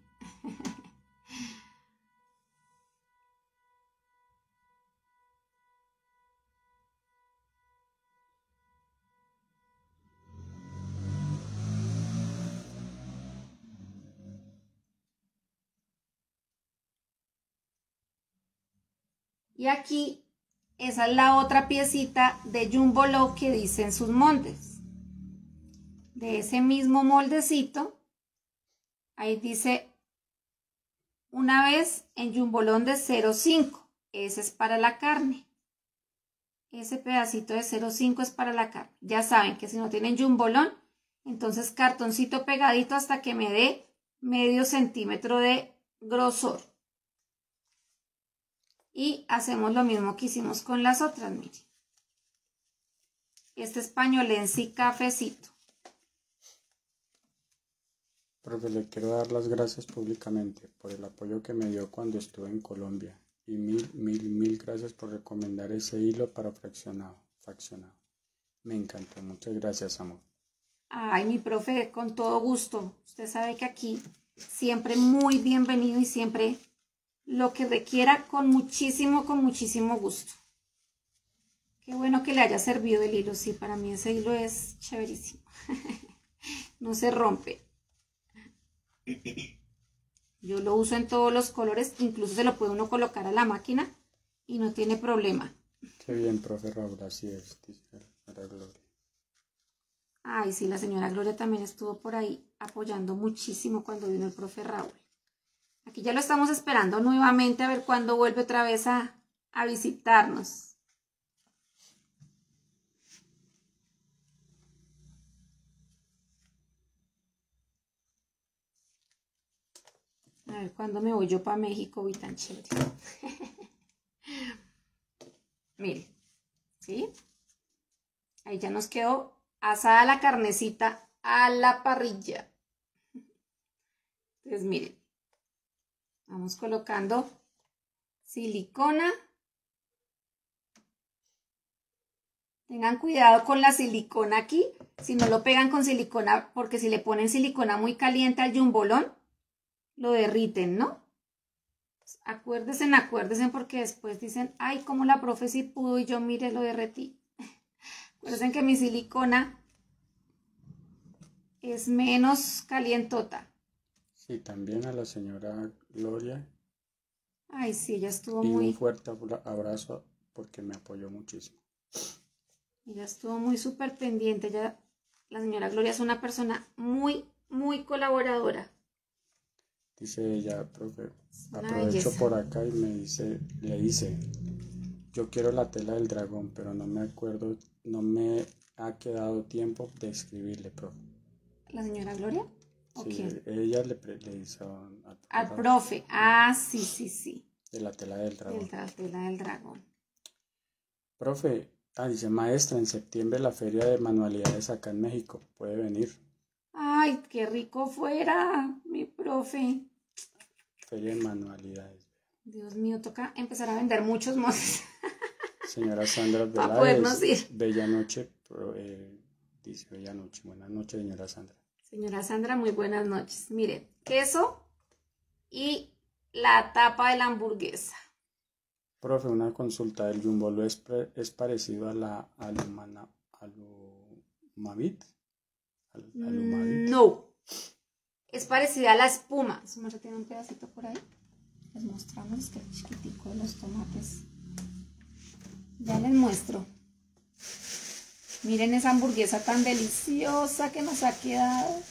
Y aquí, esa es la otra piecita de Jumbo Low que dice en sus moldes. De ese mismo moldecito, ahí dice una vez en Jumbolón de cero punto cinco. Ese es para la carne. Ese pedacito de cero punto cinco es para la carne. Ya saben que si no tienen Jumbolón, entonces cartoncito pegadito hasta que me dé medio centímetro de grosor. Y hacemos lo mismo que hicimos con las otras, miren. Este es pañolense y cafecito. Profe, le quiero dar las gracias públicamente por el apoyo que me dio cuando estuve en Colombia. Y mil, mil, mil gracias por recomendar ese hilo para fraccionado, fraccionado. Me encantó. Muchas gracias, amor. Ay, mi profe, con todo gusto. Usted sabe que aquí siempre muy bienvenido y siempre lo que requiera con muchísimo, con muchísimo gusto. Qué bueno que le haya servido el hilo. Sí, para mí ese hilo es chéverísimo. No se rompe. Yo lo uso en todos los colores. Incluso se lo puede uno colocar a la máquina y no tiene problema. Qué bien, profe Raúl. Así es, dice la Gloria. Ay, sí, la señora Gloria también estuvo por ahí apoyando muchísimo cuando vino el profe Raúl. Aquí ya lo estamos esperando nuevamente a ver cuándo vuelve otra vez a, a visitarnos. A ver cuándo me voy yo para México, voy tan chévere. Miren, ¿sí? Ahí ya nos quedó asada la carnecita a la parrilla. Entonces, miren. Vamos colocando silicona. Tengan cuidado con la silicona aquí. Si no lo pegan con silicona, porque si le ponen silicona muy caliente al jumbolón, lo derriten, ¿no? Acuérdense, acuérdense, porque después dicen, ay, como la profe sí pudo y yo, mire, lo derretí. Acuérdense que mi silicona es menos calientota. Sí, también a la señora Gloria. Ay, sí, ella estuvo y muy... un fuerte abrazo porque me apoyó muchísimo. Ella estuvo muy súper pendiente. Ella, la señora Gloria es una persona muy, muy colaboradora. Dice ella, profe, Una aprovecho belleza. por acá y me dice, le dice, yo quiero la tela del dragón, pero no me acuerdo, no me ha quedado tiempo de escribirle, profe. ¿La señora Gloria? ¿O Sí, quién? ella le, le hizo al, Al profe. Ah, sí, sí, sí. de la tela del dragón. De la tela del dragón. Profe, ah, dice, maestra, en septiembre la feria de manualidades acá en México, ¿puede venir? Ay, qué rico fuera, mi profe. Feria de manualidades. Dios mío, toca empezar a vender muchos moldes. Señora Sandra Para podernos ir. Veláez, bella noche, eh, dice bella noche, buenas noches, señora Sandra. Señora Sandra, muy buenas noches. Miren, queso y la tapa de la hamburguesa. Profe, una consulta, ¿el Jumbo es, pre, es parecido a la alumana, alumavit? Al, alumavit? No, es parecida a la espuma. Su merced tiene un pedacito por ahí. Les mostramos, es que el chiquitico de los tomates. Ya les muestro. Miren esa hamburguesa tan deliciosa que nos ha quedado.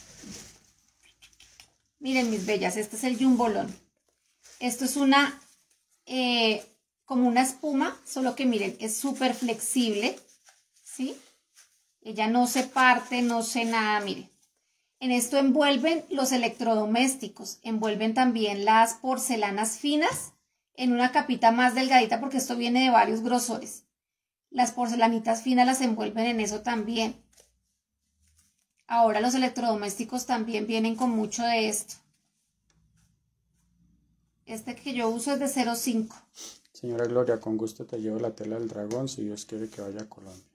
Miren, mis bellas, este es el jumbolón. Esto es una eh, como una espuma, solo que miren, es súper flexible, ¿sí? Ella no se parte, no se nada, miren. En esto envuelven los electrodomésticos, envuelven también las porcelanas finas en una capita más delgadita porque esto viene de varios grosores. Las porcelanitas finas las envuelven en eso también. Ahora los electrodomésticos también vienen con mucho de esto. Este que yo uso es de cero punto cinco. Señora Gloria, con gusto te llevo la tela del dragón si Dios quiere que vaya a Colombia.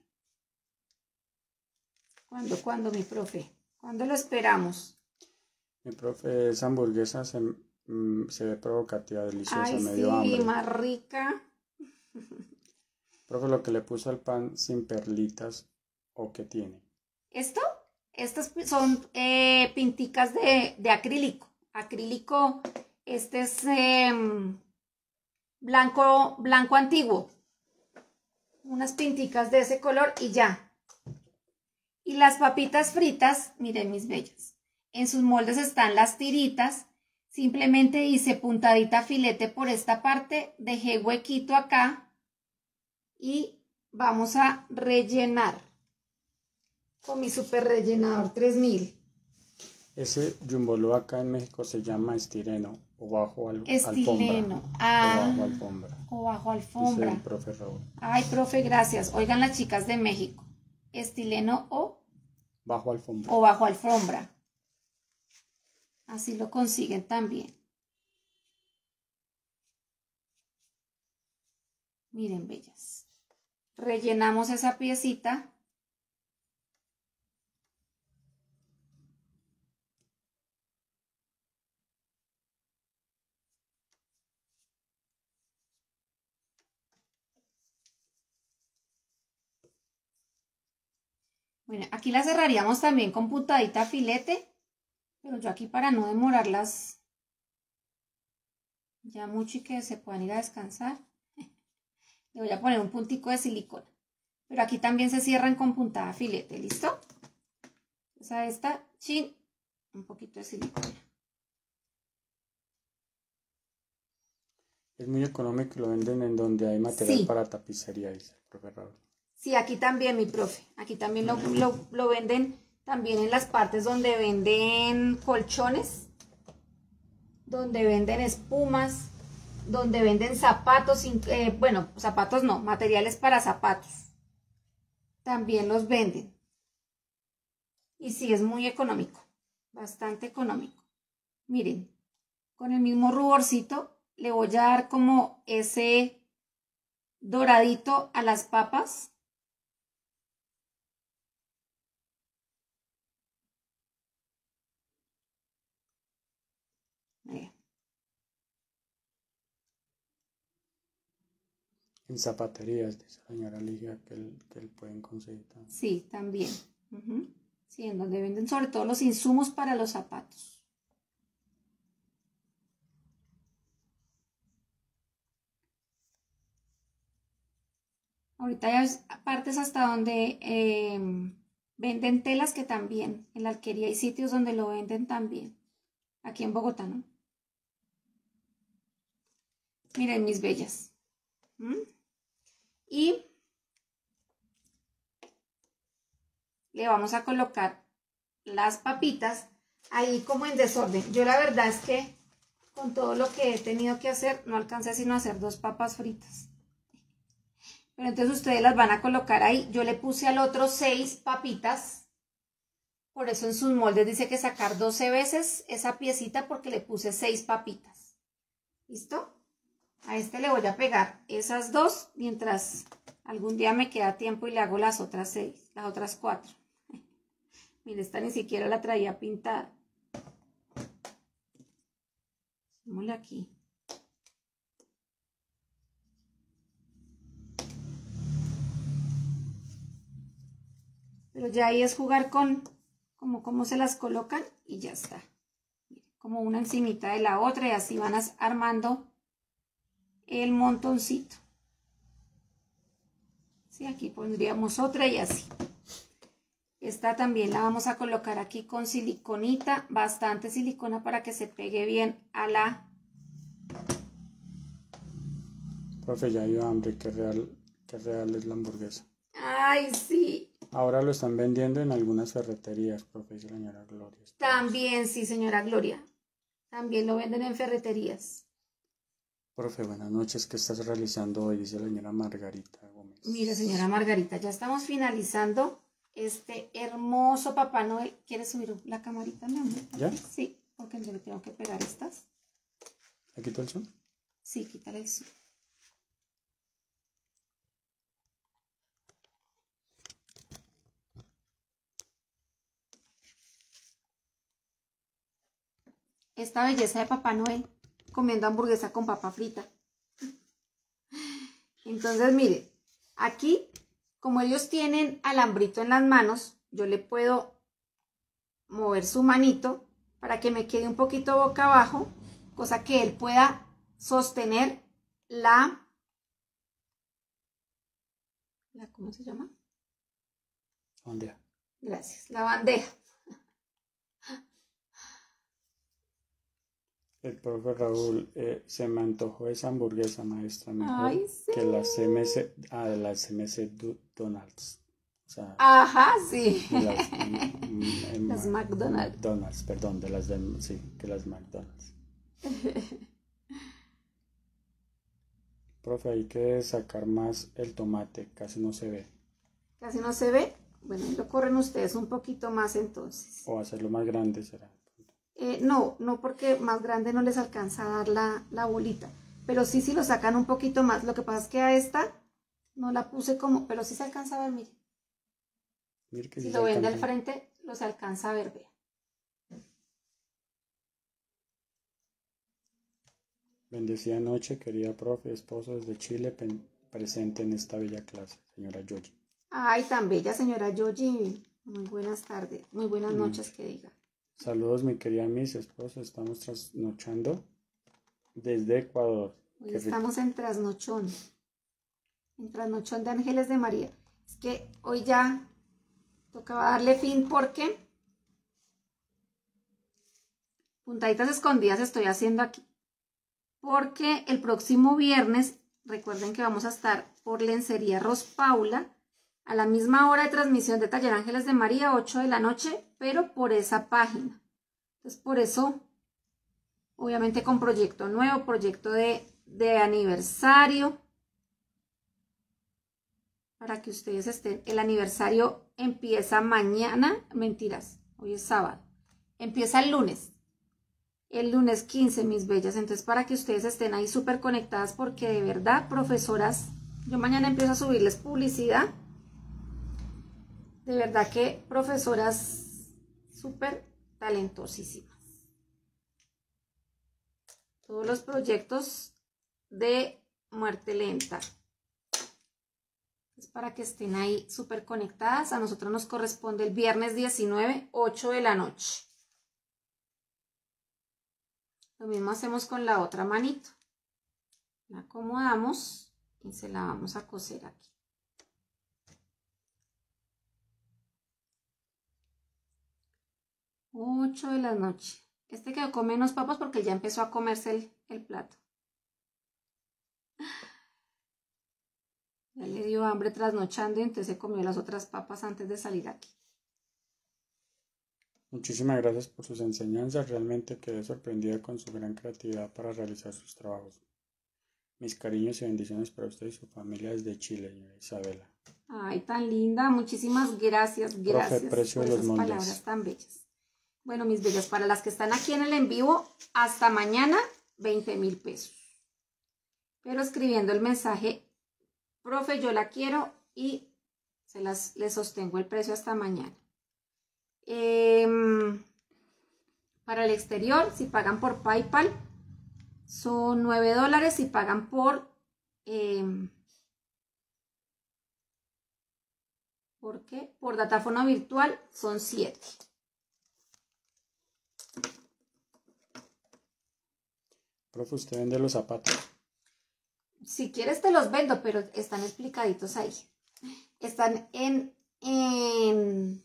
¿Cuándo, cuándo, mi profe? ¿Cuándo lo esperamos? Mi profe, esa hamburguesa se, mm, se ve provocativa, deliciosa, Ay, medio sí, hambre. más rica. Profe, lo que le puso al pan sin perlitas, ¿o qué tiene? ¿Esto? Estas son eh, pinticas de, de acrílico. Acrílico, este es eh, blanco, blanco antiguo. Unas pinticas de ese color y ya. Y las papitas fritas, miren mis bellas. En sus moldes están las tiritas. Simplemente hice puntadita filete por esta parte. Dejé huequito acá. Y vamos a rellenar con mi super rellenador tres mil. Ese jumbolú acá en México se llama estireno o bajo al, Estileno. alfombra. Ah, o bajo alfombra. O bajo alfombra. Dice el profe Raúl. Ay, profe, gracias. Oigan las chicas de México. Estileno o bajo alfombra. O bajo alfombra. Así lo consiguen también. Miren, bellas. Rellenamos esa piecita. Bueno, aquí la cerraríamos también con puntadita filete, pero yo aquí para no demorarlas ya mucho y que se puedan ir a descansar, le voy a poner un puntico de silicona. Pero aquí también se cierran con puntada filete, ¿listo? Entonces a esta, chin, un poquito de silicona. Es muy económico y lo venden en donde hay material Sí. para tapicería, dice el profe Raúl. Sí, aquí también, mi profe. Aquí también lo, lo, lo venden también en las partes donde venden colchones, donde venden espumas, donde venden zapatos, eh, bueno, zapatos no, materiales para zapatos. También los venden. Y sí, es muy económico, bastante económico. Miren, con el mismo ruborcito le voy a dar como ese doradito a las papas. En zapaterías, dice la señora Ligia, que él, que él pueden conseguir también. Sí, también. Uh-huh. Sí, en donde venden sobre todo los insumos para los zapatos. Ahorita hay partes hasta donde eh, venden telas que también, en la alquería hay sitios donde lo venden también. Aquí en Bogotá, ¿no? Miren mis bellas. ¿Mm? Y le vamos a colocar las papitas ahí como en desorden. Yo la verdad es que con todo lo que he tenido que hacer, no alcancé sino a hacer dos papas fritas. Pero entonces ustedes las van a colocar ahí. Yo le puse al otro seis papitas. Por eso en sus moldes dice que sacar doce veces esa piecita porque le puse seis papitas. ¿Listo? A este le voy a pegar esas dos mientras algún día me queda tiempo y le hago las otras seis, las otras cuatro. Mire, esta ni siquiera la traía pintada. Démosle aquí. Pero ya ahí es jugar con como cómo se las colocan y ya está. Como una encimita de la otra y así van armando el montoncito. Sí, aquí pondríamos otra y así. Esta también la vamos a colocar aquí con siliconita, bastante silicona para que se pegue bien a la Profe, ya dio hambre, qué real, qué real es la hamburguesa. Ay, sí. Ahora lo están vendiendo en algunas ferreterías, profe, dice la señora Gloria. También, sí, señora Gloria. También lo venden en ferreterías. Profe, buenas noches, ¿qué estás realizando hoy? Dice la señora Margarita Gómez. Mire, señora Margarita, ya estamos finalizando este hermoso Papá Noel. ¿Quieres subir la camarita, mi amor? ¿Ya? Sí, porque yo le tengo que pegar estas. ¿Le quito el son? Sí, quítale el son. Esta belleza de Papá Noel comiendo hamburguesa con papa frita. Entonces, mire, aquí, como ellos tienen alambrito en las manos, yo le puedo mover su manito para que me quede un poquito boca abajo, cosa que él pueda sostener la, la ¿cómo se llama? Bandeja. Gracias, la bandeja. El profe Raúl, eh, se me antojó esa hamburguesa, maestra, mejor Ay, sí. que las M C, ah, de las M C Donald's. O sea, Ajá, sí. de las, mm, mm, Las McDonald's. McDonald's, perdón, de las de, sí, que las McDonald's. Profe, hay que sacar más el tomate, casi no se ve. Casi no se ve. Bueno, lo corren ustedes un poquito más entonces. O hacerlo más grande será. Eh, no, no porque más grande no les alcanza a dar la, la bolita. Pero sí, si lo sacan un poquito más. Lo que pasa es que a esta no la puse como, pero sí se alcanza a ver, mire. Mire que Si sí lo se ven del alcanza. frente, lo se alcanza a ver, vea. Bendecida noche, querida profe, esposo desde Chile, pen- presente en esta bella clase, señora Yoyi. Ay, tan bella señora Yoyi. Muy buenas tardes, muy buenas Mm. noches, que diga. Saludos, mi querida Miss esposo, estamos trasnochando desde Ecuador. Hoy Qué rico. estamos en trasnochón. En trasnochón de Ángeles de María. Es que hoy ya tocaba darle fin porque puntaditas escondidas estoy haciendo aquí. Porque el próximo viernes, recuerden que vamos a estar por Lencería Ros Paula, a la misma hora de transmisión de Taller Ángeles de María, ocho de la noche, pero por esa página. Entonces, por eso, obviamente con proyecto nuevo, proyecto de, de aniversario, para que ustedes estén. El aniversario empieza mañana, mentiras, hoy es sábado, empieza el lunes. El lunes quince, mis bellas. Entonces, para que ustedes estén ahí súper conectadas, porque de verdad, profesoras, yo mañana empiezo a subirles publicidad. De verdad que profesoras súper talentosísimas. Todos los proyectos de muerte lenta. Es para que estén ahí súper conectadas. A nosotros nos corresponde el viernes diecinueve, ocho de la noche. Lo mismo hacemos con la otra manito. La acomodamos y se la vamos a coser aquí. ocho de la noche. Este quedó con menos papas porque ya empezó a comerse el, el plato. Ya le dio hambre trasnochando y entonces se comió las otras papas antes de salir aquí. Muchísimas gracias por sus enseñanzas, realmente quedé sorprendida con su gran creatividad para realizar sus trabajos. Mis cariños y bendiciones para usted y su familia desde Chile, señora Isabela. Ay, tan linda. Muchísimas gracias, gracias Profe, precio por de los esas moldes. palabras tan bellas. Bueno, mis bellas, para las que están aquí en el en vivo, hasta mañana, veinte mil pesos. Pero escribiendo el mensaje, profe, yo la quiero, y se las les sostengo el precio hasta mañana. Eh, para el exterior, si pagan por PayPal, son nueve dólares. Si pagan por... Eh, ¿por qué? Por datáfono virtual, son siete. Profe, ¿usted vende los zapatos? Si quieres te los vendo, pero están explicaditos ahí. Están en, en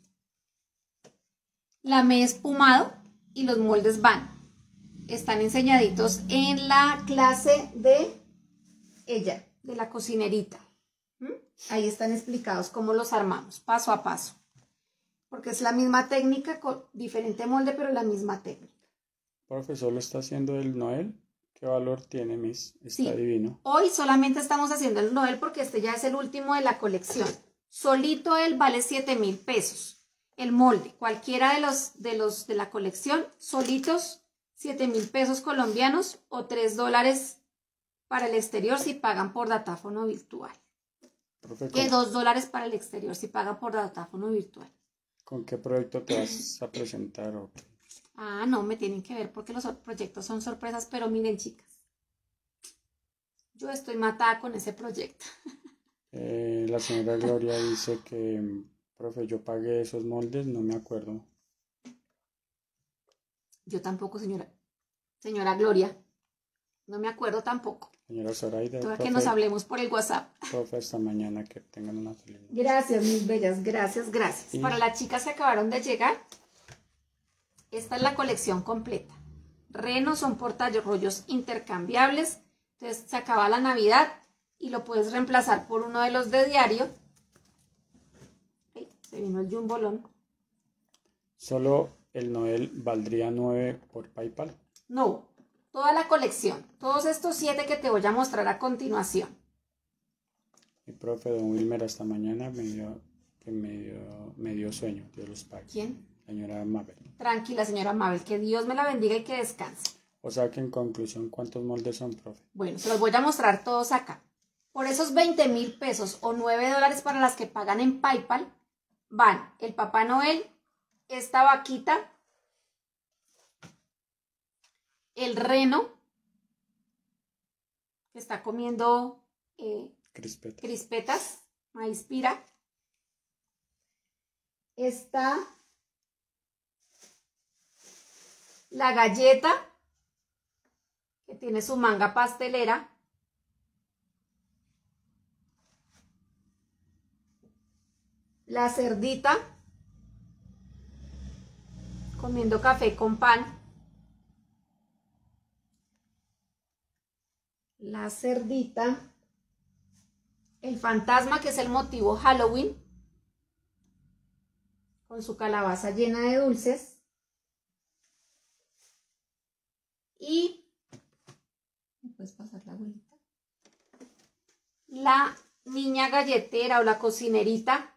lamé espumado y los moldes van. Están enseñaditos en la clase de ella. de la cocinerita. ¿Mm? Ahí están explicados cómo los armamos, paso a paso. Porque es la misma técnica, con diferente molde, pero la misma técnica. Profesor, ¿lo está haciendo el Noel? ¿Qué valor tiene, Miss? Está Sí. divino. Hoy solamente estamos haciendo el Noel porque este ya es el último de la colección. Solito él vale siete mil pesos. El molde, cualquiera de los, de los de la colección, solitos, siete mil pesos colombianos o tres dólares para el exterior si pagan por datáfono virtual. Profe, Que ¿con, dos dólares para el exterior si pagan por datáfono virtual. ¿con qué proyecto te vas a presentar? ¿O qué? Ah, no, me tienen que ver porque los proyectos son sorpresas, pero miren, chicas, yo estoy matada con ese proyecto. Eh, la señora Gloria dice que, profe, yo pagué esos moldes, no me acuerdo. Yo tampoco, señora. Señora Gloria, no me acuerdo tampoco. Señora Zoraida, Toda profe, que nos hablemos por el WhatsApp. profe, hasta mañana, que tengan una feliz noche. Gracias, mis bellas, gracias, gracias. Sí. Para las chicas que acabaron de llegar, esta es la colección completa. Renos son portarrollos intercambiables. Entonces se acaba la Navidad y lo puedes reemplazar por uno de los de diario. Ay, se vino el jumbolón. ¿Solo el Noel valdría nueve por PayPal? No, toda la colección. Todos estos siete que te voy a mostrar a continuación. Mi profe, don Wilmer, hasta mañana me dio, que me dio, me dio sueño. Dios los pague. ¿Quién? Señora Mabel. Tranquila, señora Mabel, que Dios me la bendiga y que descanse. O sea que en conclusión, ¿cuántos moldes son, profe? Bueno, se los voy a mostrar todos acá. Por esos veinte mil pesos o nueve dólares para las que pagan en PayPal, van el Papá Noel, esta vaquita, el reno, que está comiendo eh, Crispetas. crispetas, maíz pira. Está la galleta, que tiene su manga pastelera. La cerdita, comiendo café con pan. La cerdita. El fantasma, que es el motivo Halloween, con su calabaza llena de dulces. Y, ¿me puedes pasar la abuelita? La niña galletera o la cocinerita,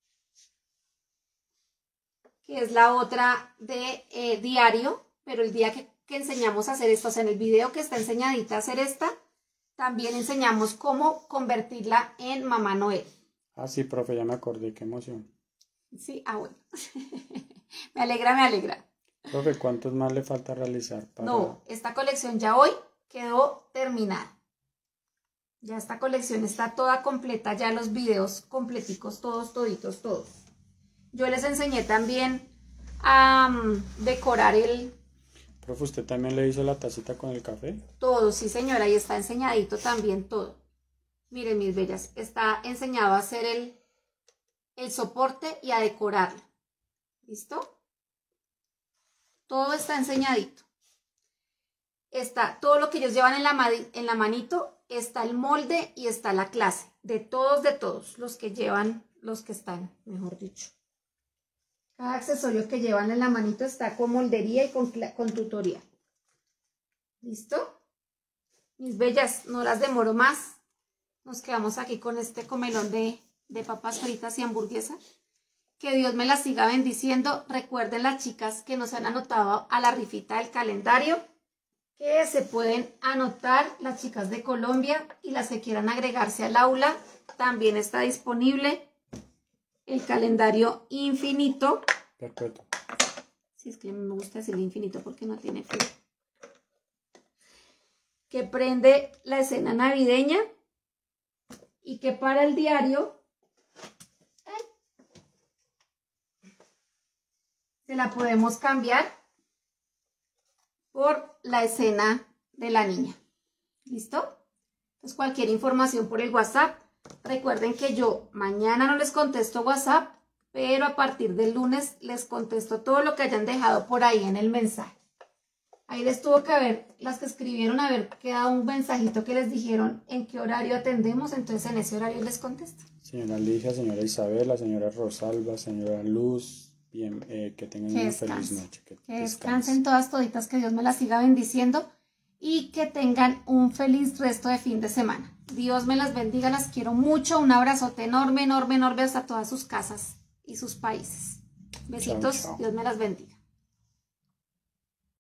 que es la otra de eh, diario, pero el día que, que enseñamos a hacer esto, o sea, en el video que está enseñadita a hacer esta, también enseñamos cómo convertirla en Mamá Noel. Ah, sí, profe, ya me acordé, qué emoción. Sí, ah, bueno. Me alegra, me alegra. Profe, ¿cuántos más le falta realizar para...? No, esta colección ya hoy quedó terminada. Ya esta colección está toda completa, ya los videos completicos, todos, toditos, todos. Yo les enseñé también a um, decorar el... Profe, ¿usted también le hizo la tacita con el café? Todo, sí señora, ahí está enseñadito también todo. Miren, mis bellas, está enseñado a hacer el, el soporte y a decorarlo. ¿Listo? Todo está enseñadito. Está todo lo que ellos llevan en la, en la manito, está el molde y está la clase. De todos, de todos, los que llevan, los que están, mejor dicho. Cada accesorio que llevan en la manito está con moldería y con, con tutorial. ¿Listo? Mis bellas, no las demoro más. Nos quedamos aquí con este comelón de, de papas fritas y hamburguesa. Que Dios me las siga bendiciendo. Recuerden, las chicas que nos han anotado a la rifita del calendario, que se pueden anotar, las chicas de Colombia, y las que quieran agregarse al aula, también está disponible el calendario infinito. Perpetuo. Sí, es que me gusta decir infinito porque no tiene fin. Que prende la escena navideña y que para el diario se la podemos cambiar por la escena de la niña. ¿Listo? Entonces, cualquier información por el WhatsApp. Recuerden que yo mañana no les contesto WhatsApp, pero a partir del lunes les contesto todo lo que hayan dejado por ahí en el mensaje. Ahí les tuvo que haber, las que escribieron, haber quedado un mensajito que les dijeron en qué horario atendemos, entonces en ese horario les contesto. Señora Ligia, señora Isabela, señora Rosalba, señora Luz, bien, eh, que tengan Que una descansen. feliz noche. Que, que descansen todas toditas, que Dios me las siga bendiciendo y que tengan un feliz resto de fin de semana. Dios me las bendiga, las quiero mucho, un abrazote enorme, enorme, enorme hasta todas sus casas y sus países. Besitos, Chao, chao. Dios me las bendiga.